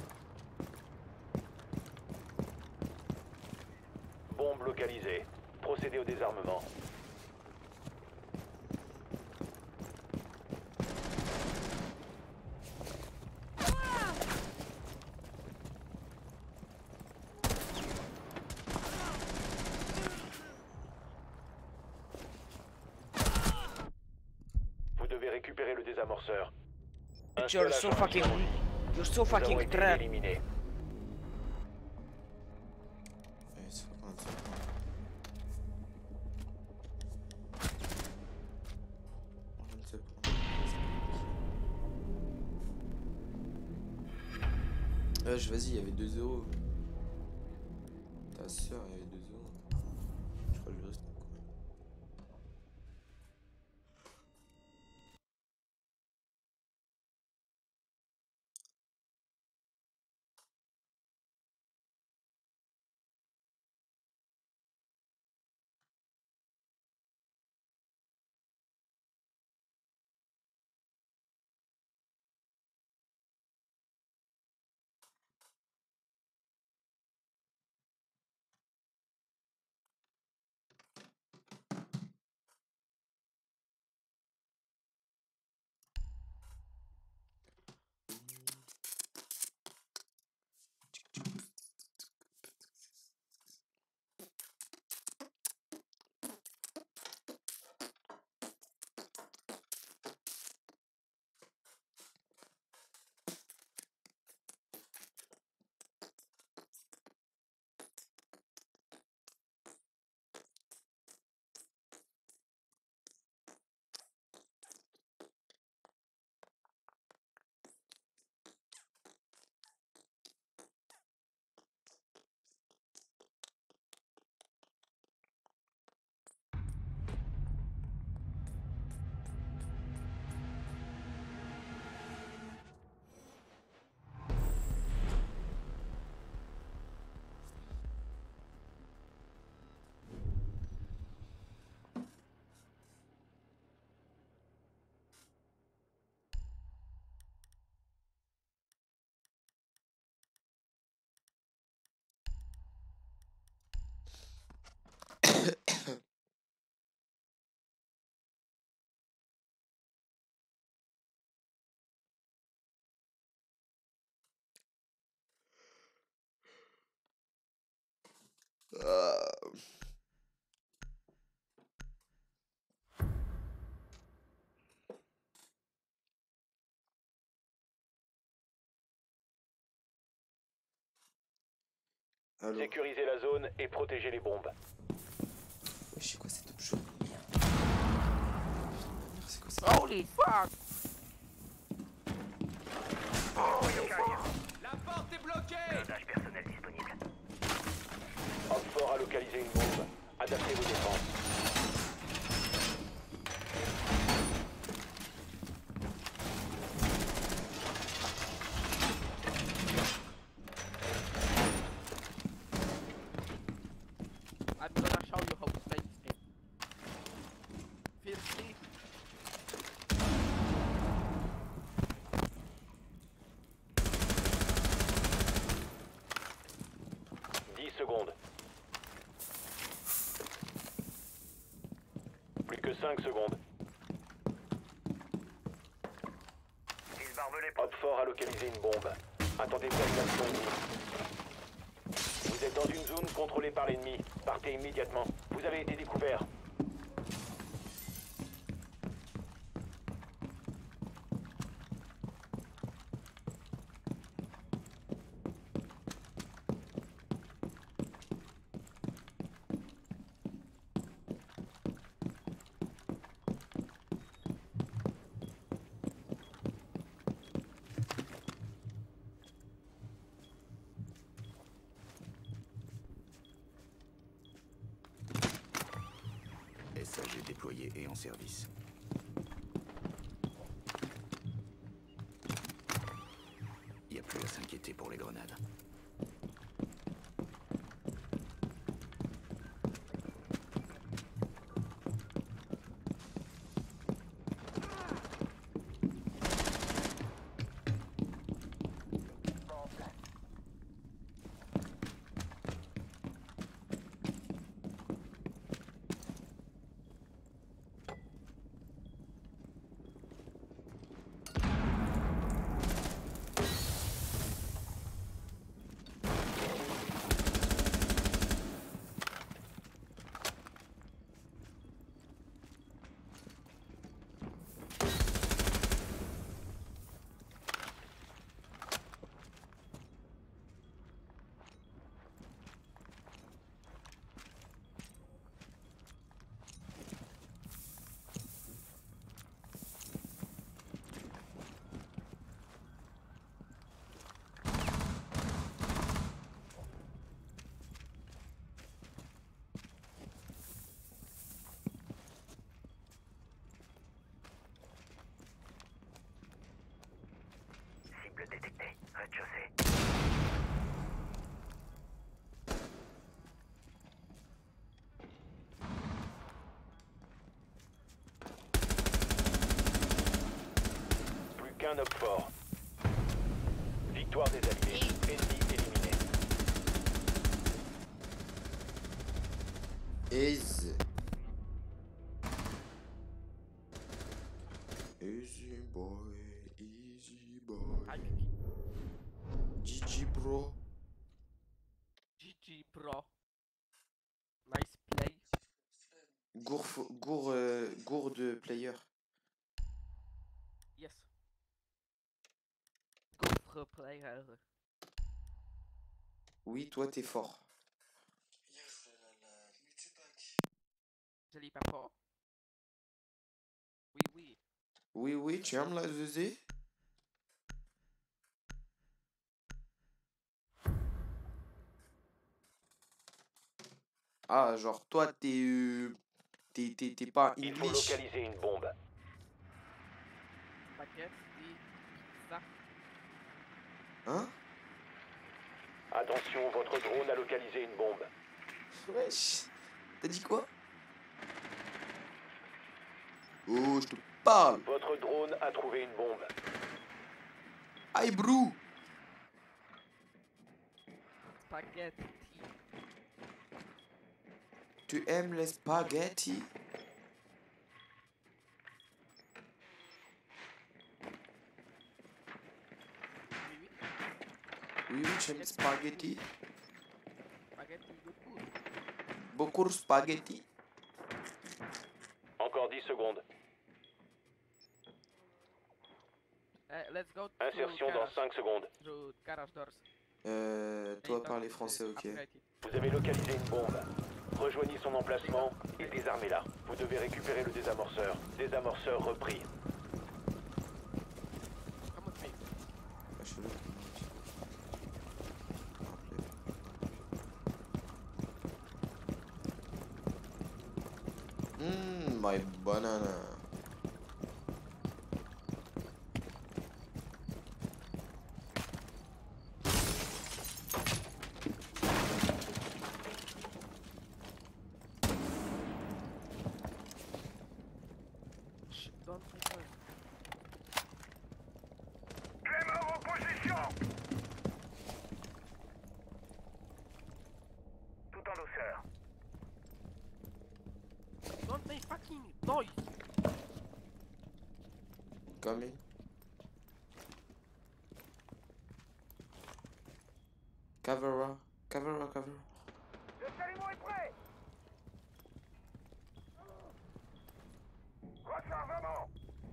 Bombe localisée. Procédez au désarmement. Vous devez récupérer le désamorceur. Un You're seul so agent fucking... disponible. You're so Nous avons fucking été trash. éliminés. Allez, c'est pas grave, c'est pas grave. On vient de se prendre. Wesh, vas-y, il y avait deux zéro. Ta soeur, il y avait deux zéro. Je crois que je vais rester encore. Ah. Allô. Sécurisez la zone et protégez les bombes. Ouais, c'est quoi cette option? C'est quoi cette Holy fuck! La porte est bloquée. Blindage personnel disponible. Homme fort a localisé une bombe. Adaptez vos défenses. I'm gonna show you how to play this game. Firstly, dix secondes. Plus que cinq secondes. Fils barbelé. Homme fort a localisé une bombe. Attendez-vous à une action unique. Vous êtes dans une zone contrôlée par l'ennemi. Partez immédiatement. Vous avez été découvert. S A G déployé et en service. Il n'y a plus à s'inquiéter pour les grenades. Cible détectée. Rez-de-chaussée. Plus qu'un homme fort. Victoire des alliés. Ennemi éliminé. Ace. Easy boy, easy boy. I G G bro. G G bro. Nice play. Gour, fo- gour, euh, gour de player. Yes. Gouffre player. Oui, toi t'es fort. Je lis pas fort. Oui, oui. Oui, oui, tu aimes la zézé? Ah, genre toi t'es... euh, T'es t'es- t'es pas Il faut English. localiser une bombe. Spaghetti, pizza. Hein? Attention, votre drone a localisé une bombe. Wesh. T'as dit quoi? Oh, je te parle. Votre drone a trouvé une bombe. Aïe, brou. Spaghetti. Tu aimes les spaghettis? Oui, oui. Oui, oui, j'aime les spaghettis. Spaghetti, good, good. Beaucoup de spaghettis. Encore dix secondes. Uh, let's go to Insertion dans garage. cinq secondes. Through garage doors. Euh, toi parler français, ok. Vous avez localisé une bombe. Rejoignez son emplacement et désarmez-la. Vous devez récupérer le désamorceur. Désamorceur repris. Ah, chelou. Mmm, my banana. Clément en position. Tout en douceur. Don't make fucking noise. Coming. Cavera, Cavera, Cavera. Le chalumeau est prêt. Rechargement.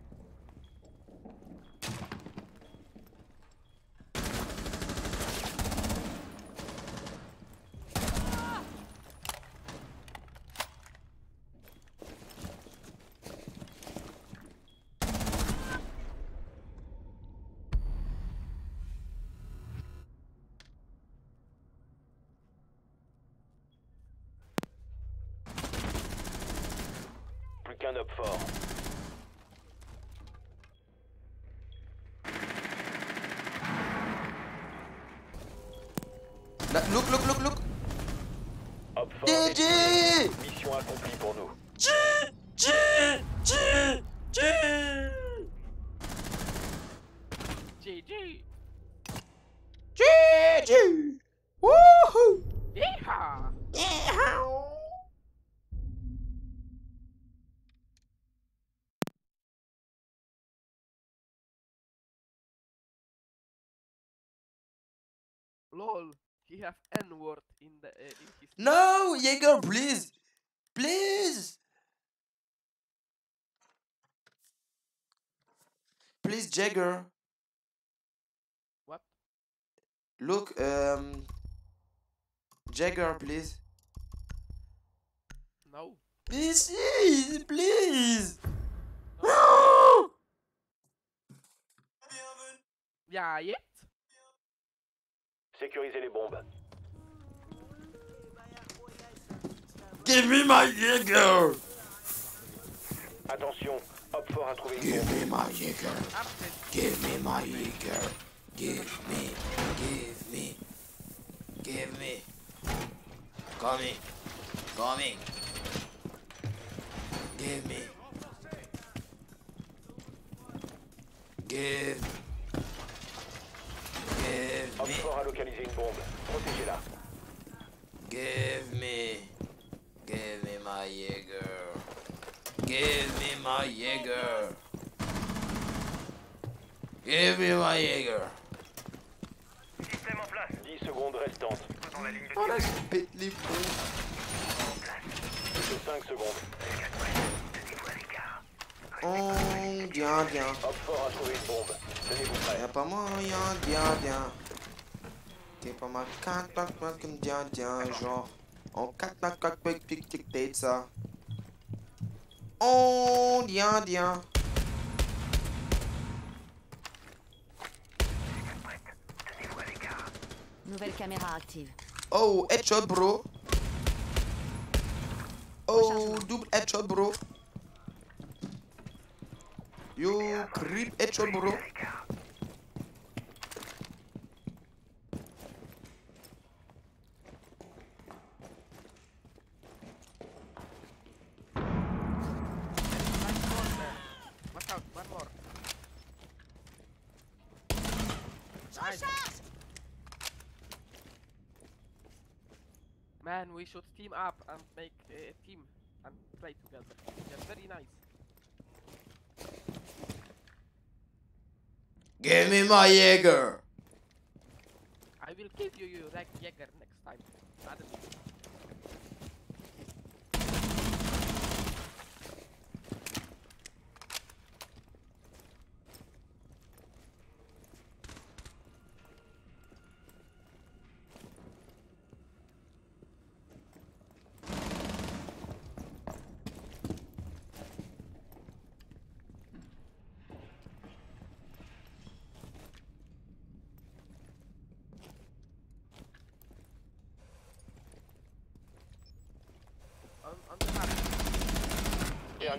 Plus qu'un homme fort. Là, look, look, look, look. Homme fort. G G. éliminé. Mission accomplie pour nous. G G G G. G G. G G. Woohoo. Yeehaw. Lol. He have N-word in the uh, in his. No, Jaeger, please, please, please, Jagger. What? Look, um, Jagger, please. No. Please, please. Yeah, yet. Sécurisez les bombes. Give me my Jaeger. Attention, Hop fort a trouvé une Give bombe. me my Jaeger. Give me my Jaeger. Give me, give me, give me. Coming, coming. Give me. Give. Give Hop me. fort a localisé une bombe. Protégez-la. Give me. Give me my Jaeger. Give me my Jaeger. Give me my Jaeger. Système en place. dix secondes restantes. Dans la ligne de Oh tir. là, je pète les plombs. Plus que cinq secondes. Tenez-vous à l'écart. Oh, bien, bien. Hop fort a trouvé une bombe. Tenez-vous prêts. Y'a pas moyen, bien, bien. T'es pas ma quatre, quatre, quatre, comme bien, bien, genre. En quatre, quatre, quatre, pic, pic, tic, tic, ça. Oh, bien, bien. Tenez-vous à l'écart. Nouvelle caméra active. Oh, headshot, bro. Oh, double headshot, bro. Yo, creep headshot, bro. Watch out, one more. Nice. Man, we should team up and make a team and play together. They're very nice. Give me my Jaeger. I will give you your Rag Jäger next time. Other than-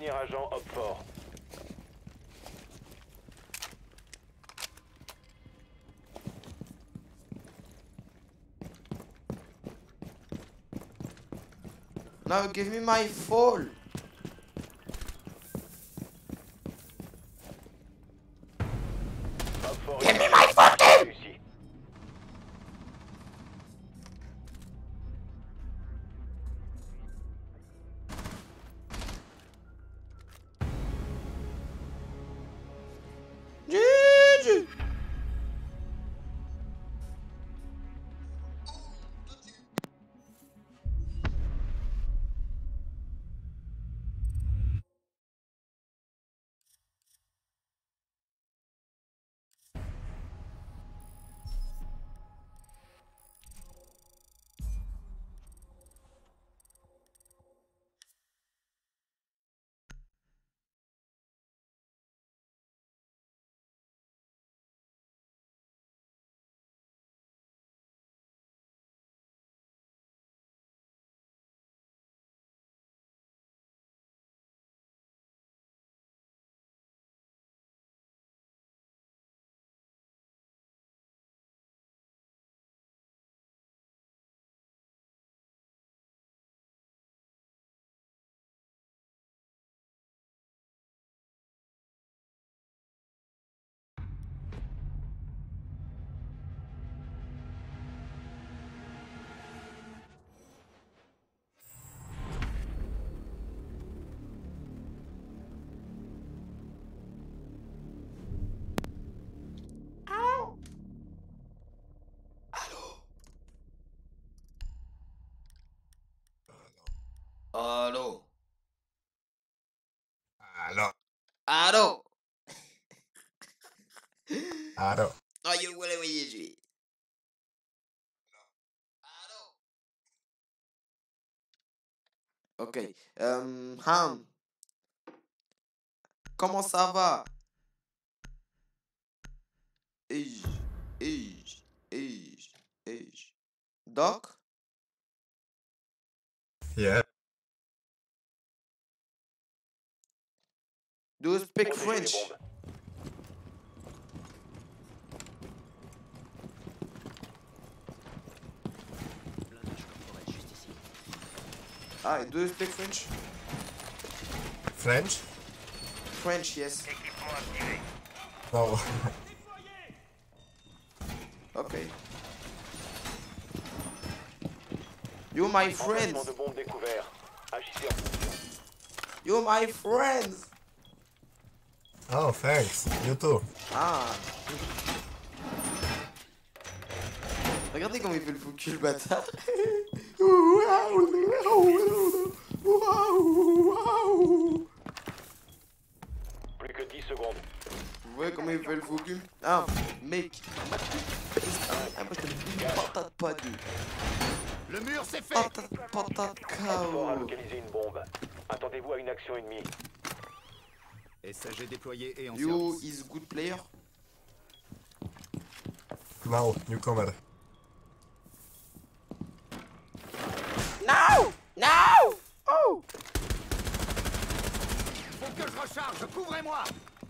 Dernier agent, Hop fort. Now give me my phone. Hop fort. Give me my phone. Réussi. G G. Allô. Allô. Allô. Allô. Oh, you will away. Allô. Ok. Euh, Ham. Comment ça va? Age. Age. Age. Age. Doc? Yeah. Do you speak Protégez French? les bombes. Ah, do you speak French? French? French, yes. Équipement activé. No. Okay. You my friends. Emplacement de bombe découvert. Agissez en fonction. You my friends. Oh, thanks. You too. Ah. Regardez comment il fait le fou cul, le bâtard. Plus que dix secondes. Vous voyez comment il fait le fou cul? Ah, mec. Ah, moi je te dis patate pas deux. Le mur, c'est fait. Patate, patate, Hop fort a K O. localisé une bombe. Attendez-vous à une action ennemie. S A G déployé et en You service. is good player. No, newcomer. No! No! Oh! Faut que je recharge, couvrez-moi.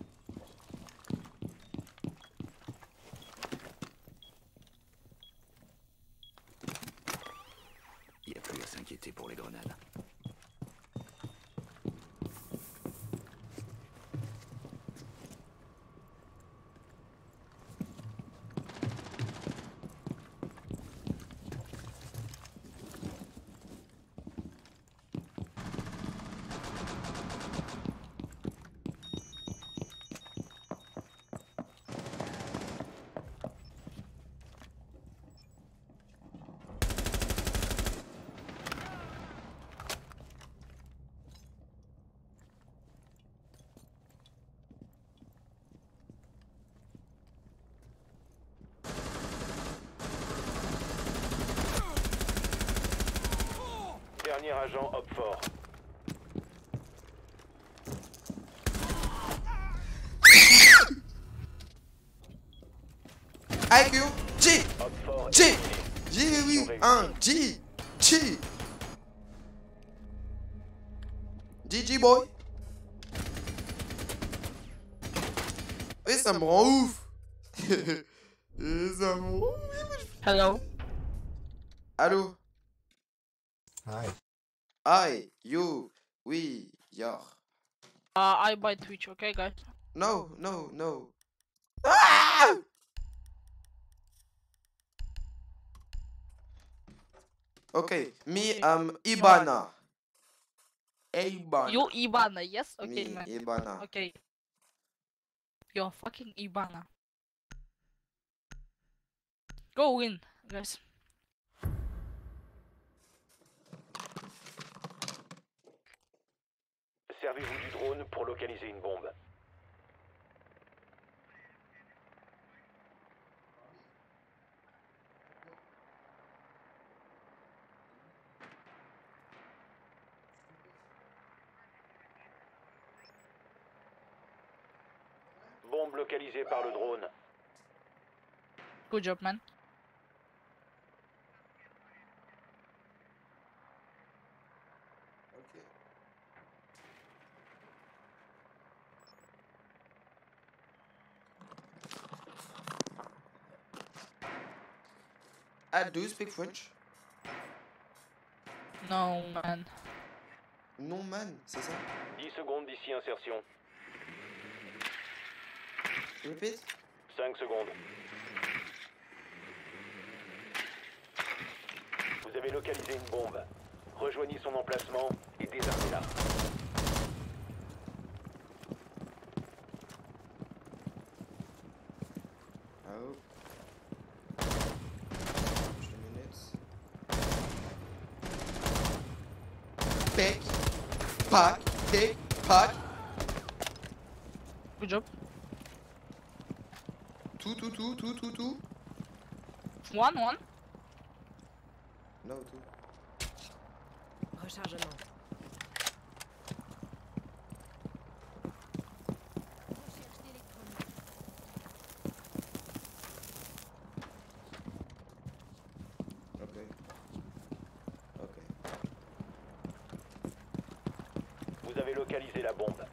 Il n'y a plus à s'inquiéter pour les grenades. Dernier agent, Hop fort. I Q G Hop fort. G G oui un G G G G boy Mais ça me rend ouf. Et ça me rend ouf. Hello. Allô? Hi. Hi, you, we, yeah. Uh, I buy Twitch, okay, guys? No, no, no. Ah! Okay, me, um, Ibana. Ibana. You Ibana, yes? Okay, Me, man. Ibana. Okay. You're fucking Ibana. Go win, guys. Servez-vous du drone pour localiser une bombe. Bombe localisée par le drone. Good job, man. Okay. Ah, do you speak French? No, man. Non, man, c'est ça? dix secondes d'ici insertion. Repeat? cinq secondes. Vous avez localisé une bombe. Rejoignez son emplacement et désarmez-la. Oh. Two minutes. Pick, pack, pick, pack. Good job. Two, two, two, two, two, two. One, one. No, two. Rechargement. Okay. Okay. Vous avez localisé la bombe.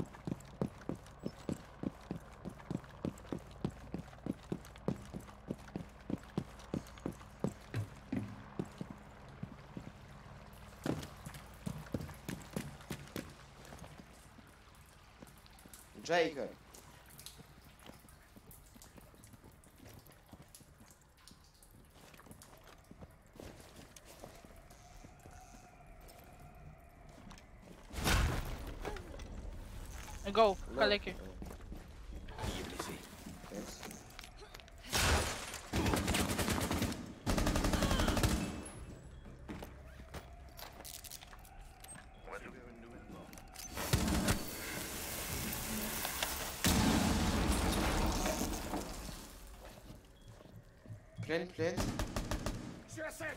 Jacob. Go, Kaleki. Il est blessé. Yes. Pleine, pleine. Je suis à sec.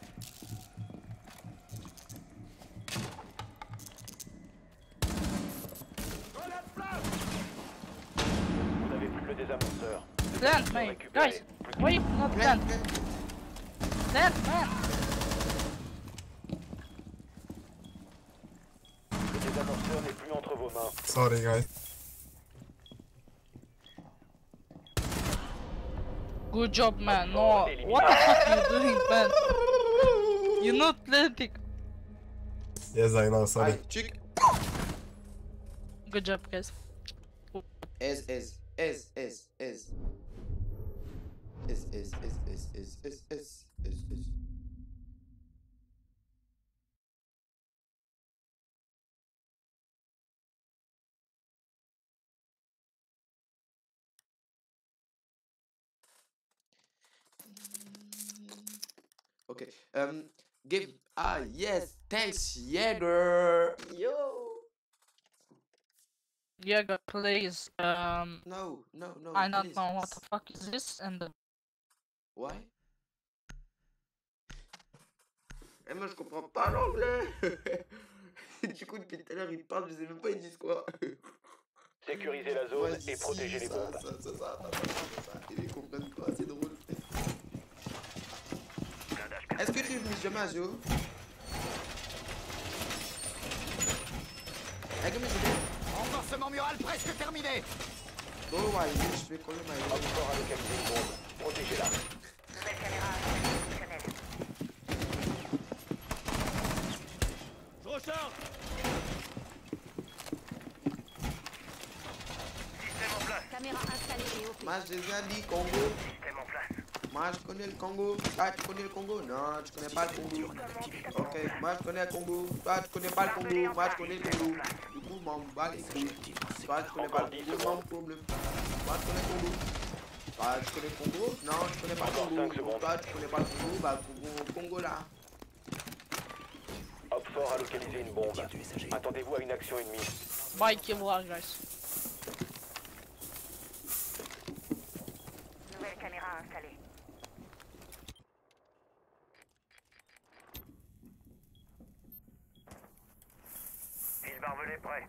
Vous n'avez plus le désamorceur. Plant, man. Guys, wait, not Pleine, plant. pleine. Plant, man. Le désamorceur n'est plus entre vos mains. Sorry, guys. Good job, man. No, what the fuck are you doing, man? You're not planting. Yes, I know, sorry. Aye, chick. Good job, guys. Es, es, es, es, es. Es, es, es, es, es, es, es, es, es. Okay. Um. Give. Ah yes. Thanks, Jäger. Yo. Jaeger, please. Um, No, no, no. I don't please. know what the fuck is this, and uh, Why? Eh moi je comprends pas l'anglais. Du coup depuis tout à l'heure ils parlent, je sais même pas ils disent quoi. Sécurisez la zone Vas-y, et protégez les ça, bombes. Ça, ça, ça, ça, ça, ça. Ils comprennent pas, c'est drôle. Est-ce que tu finis jamais à Zio? Eh, comment je fais? Renforcement mural presque terminé. Oh, ouais, je vais coller ma Op four a localisé une bombe. Protégez-la. Nouvelle caméra fonctionnelle. Je recharge. Système en place. Caméra installée et O P. Moi, j'ai déjà dit Congo. Système en place. Moi, je connais le Congo. Ah, tu connais le Congo? Non, tu connais pas le Congo. Ok, moi, je connais le Congo. Toi, tu connais pas le Congo. Moi, je connais le Congo. Du coup, je m'en bats les couilles. Toi, tu connais pas le Congo. C'est mon problème. Moi, je connais le Congo. Toi, tu connais le Congo? Non, je connais pas le Encore cinq Congo. secondes. Toi, tu connais pas le Congo. Bah, Congo, Congo là. Op four a localisé une bombe. Attendez-vous à une action ennemie. Bye, Kevlar, guys. Nouvelle caméra installée. Mise barbelé prêt.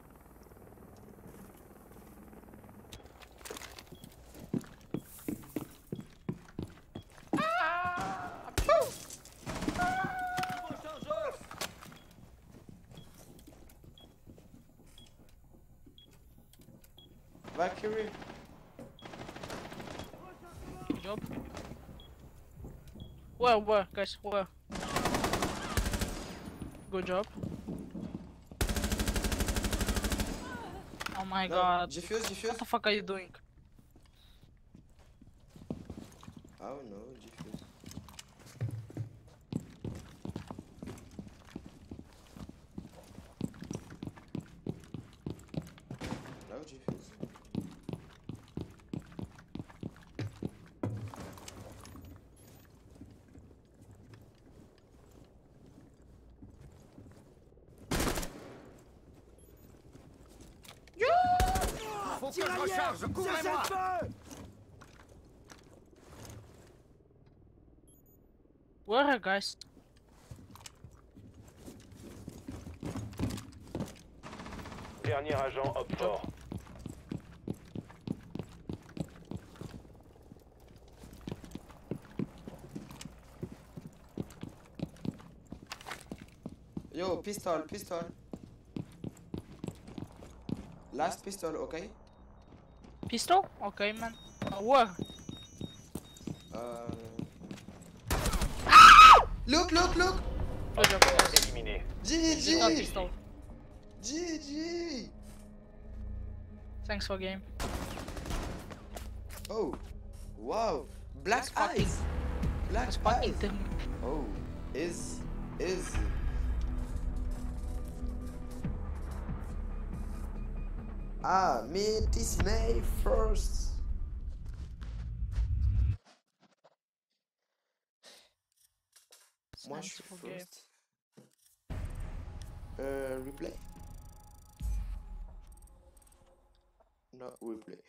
Nouveau chargeur. Valkyrie. Good job. Where, where, guys, where? Good job. Oh my No, god. diffuse, diffuse. What the fuck are you doing? Oh no, diffuse. No, diffuse. Faut que je recharge. Couvrez-moi. Where, guys? Dernier agent Op four. Yo, pistol, pistol. Last pistol, okay? Pistol? Okay, man. Uh, where? Uh... Look, look, look! Good job, guys. Éliminé. Pistol, G G! pistol. G G! Thanks for game. Oh, wow! Black That's fucking- eyes! Black That's fucking eyes! thing. Oh, is... is... Ah, Métis May first! Moi, je Thanks suis for game. first. Euh, replay? Non, replay.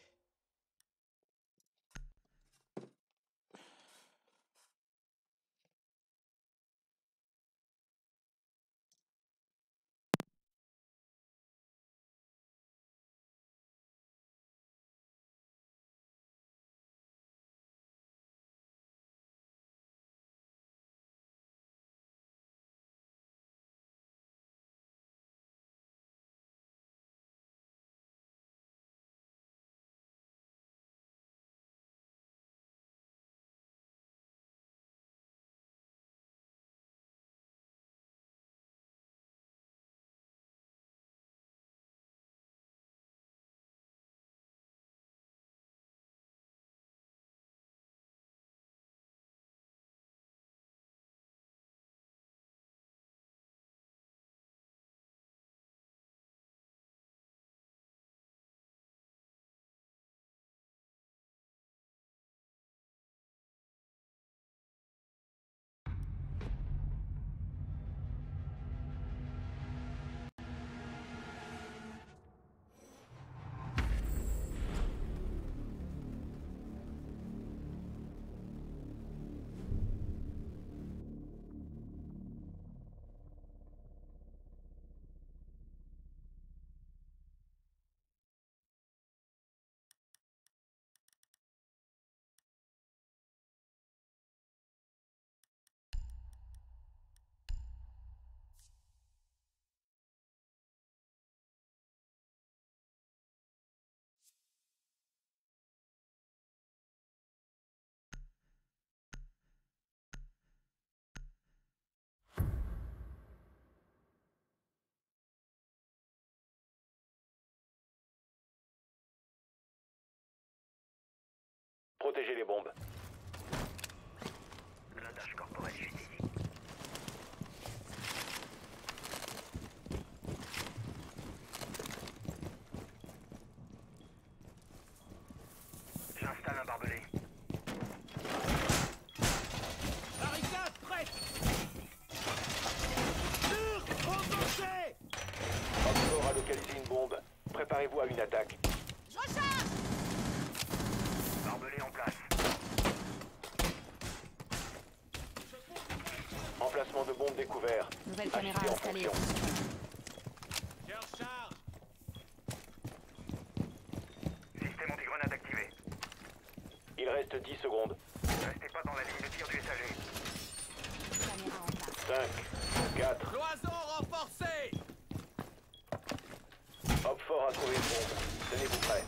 Protégez les bombes. Blindage corporel ici. J'installe un barbelé. Barricade prête. Sûr, enfoncé. Offshore a localisé une bombe. Préparez-vous à une attaque. Je recharge. Barbelé en place. Emplacement de bombe découvert. Nouvelle caméra Agissez en installée. fonction. Je recharge. Système anti-grenade activé. Il reste dix secondes. Restez pas dans la ligne de tir du S A G. Caméra en place. cinq, quatre. Cloison renforcée. Hopfort a trouvé une bombe. Tenez-vous prêts.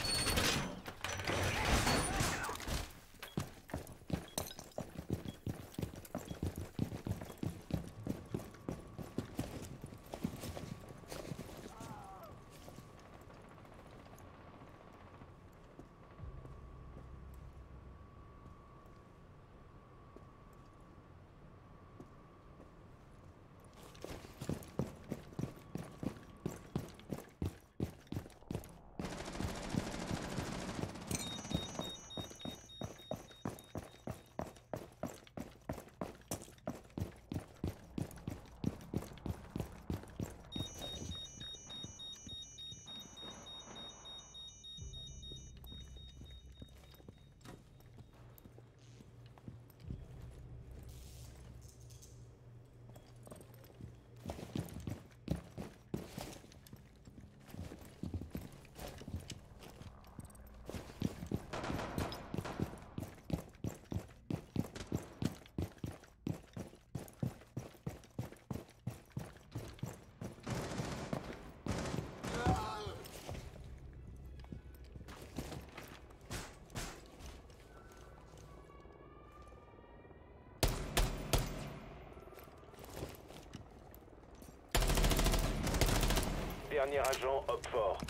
Dernier agent Hopfort.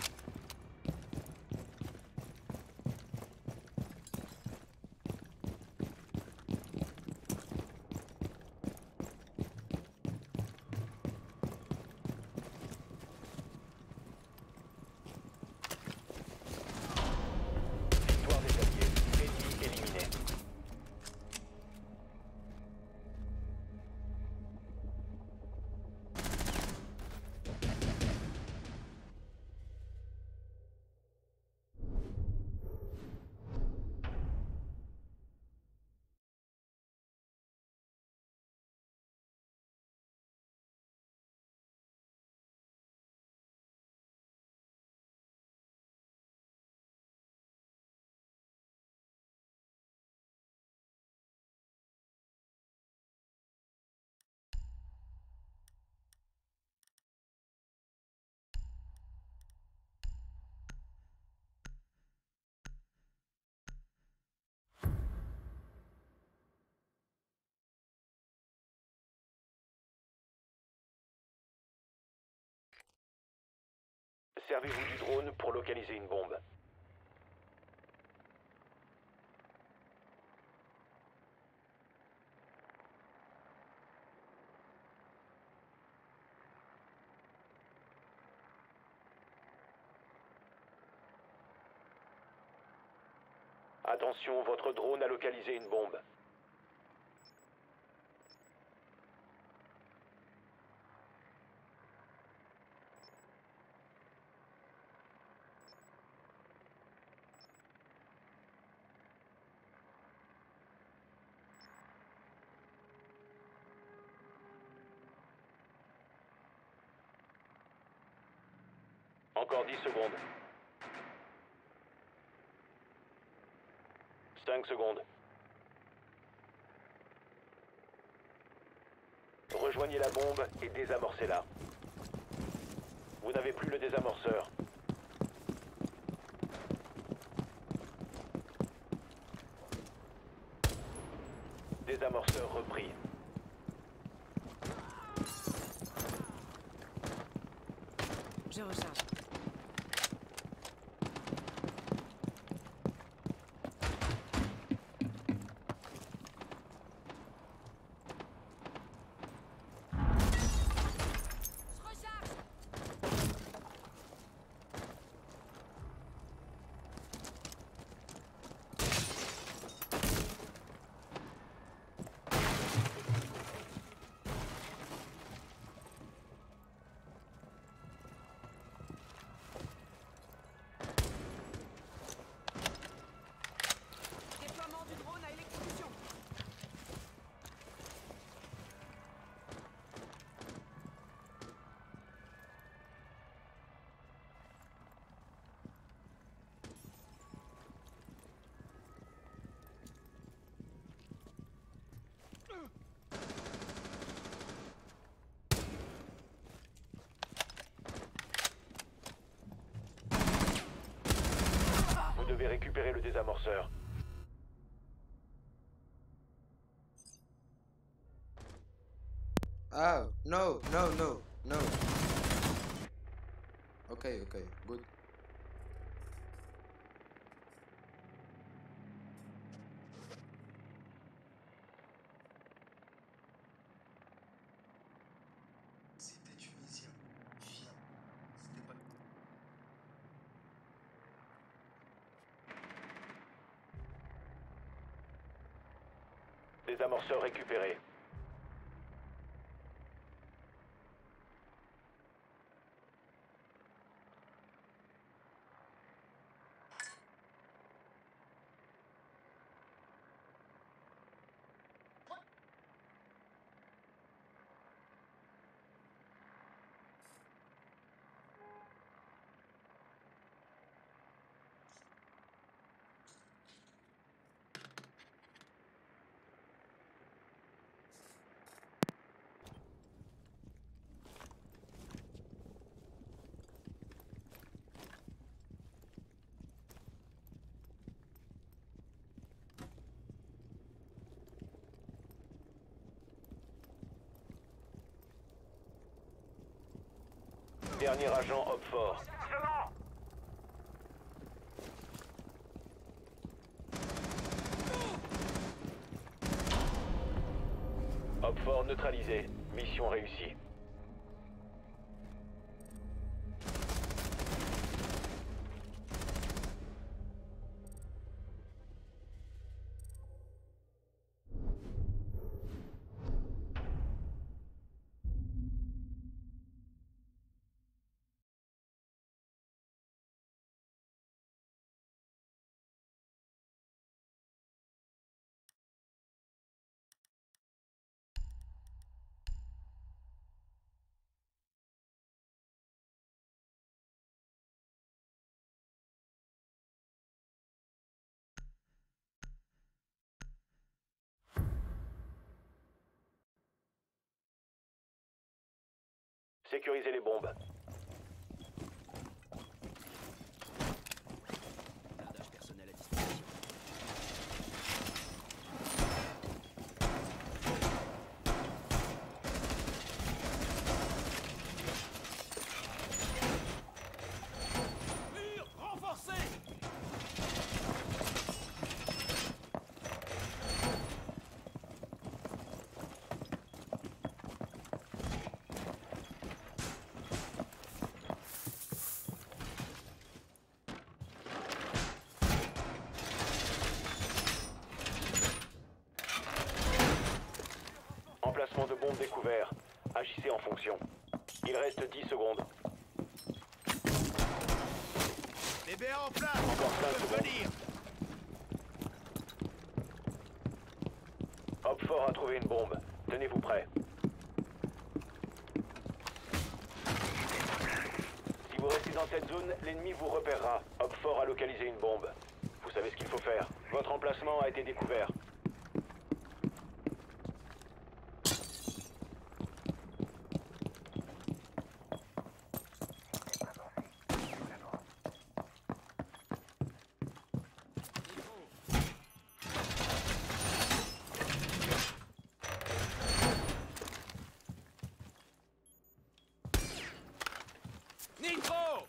Victoire des alliés. Ennemi éliminé. Servez-vous du drone pour localiser une bombe. Attention, votre drone a localisé une bombe. Encore dix secondes. cinq secondes. Rejoignez la bombe et désamorcez-la. Vous n'avez plus le désamorceur. Désamorceur repris. Je recharge. récupérer le désamorceur. Ah, no, no, no, no. Ok, ok, good. C'était tunisien. Viens. C'était pas. Désamorceur récupéré. Dernier agent Hopfort. Hopfort neutralisé. Mission réussie. Sécurisez les bombes. Blindage personnel à disposition. Mur renforcé. Emplacement de bombe découvert. Agissez en fonction. Il reste dix secondes. Les B A en place. Encore cinq Peuvent secondes. venir. Hopfort a trouvé une bombe. Tenez-vous prêts. Si vous restez dans cette zone, l'ennemi vous repérera. Hopfort a localisé une bombe. Vous savez ce qu'il faut faire. Votre emplacement a été découvert. Nitro.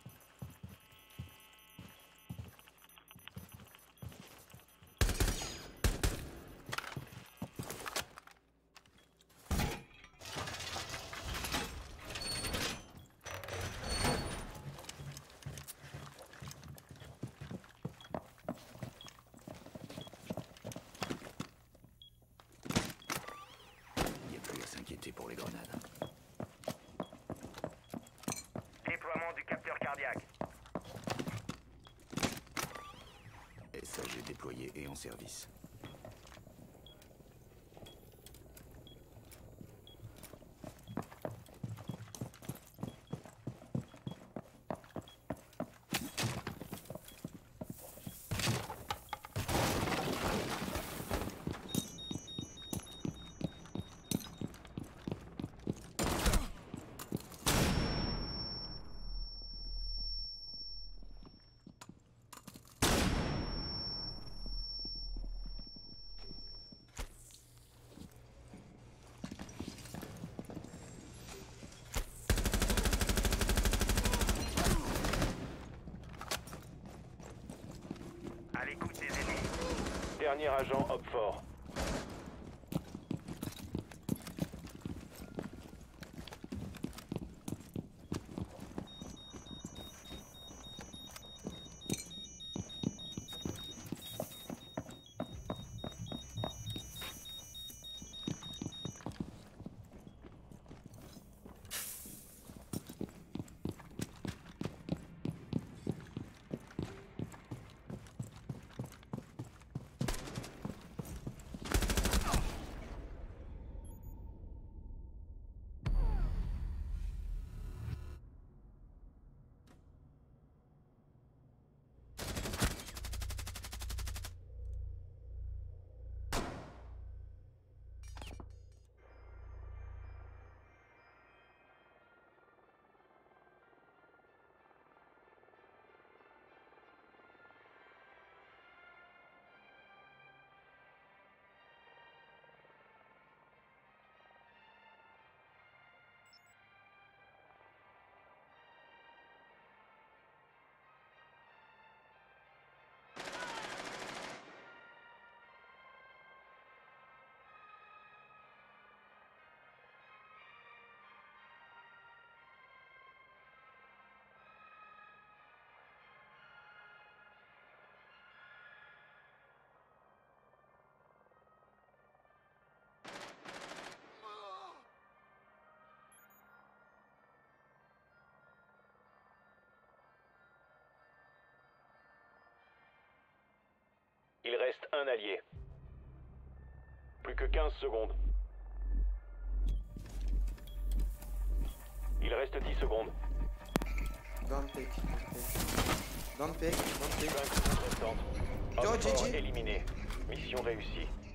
Il n'y a plus à s'inquiéter pour les grenades. Déploiement du capteur cardiaque. S A G déployé et en service. Dernier agent, hop fort. Il reste un allié. Plus que quinze secondes. Il reste dix secondes. Don't pick, don't pick. Don't pick, don't pick. cinq secondes restantes. Ciao, Hop fort G G. éliminé. Mission réussie.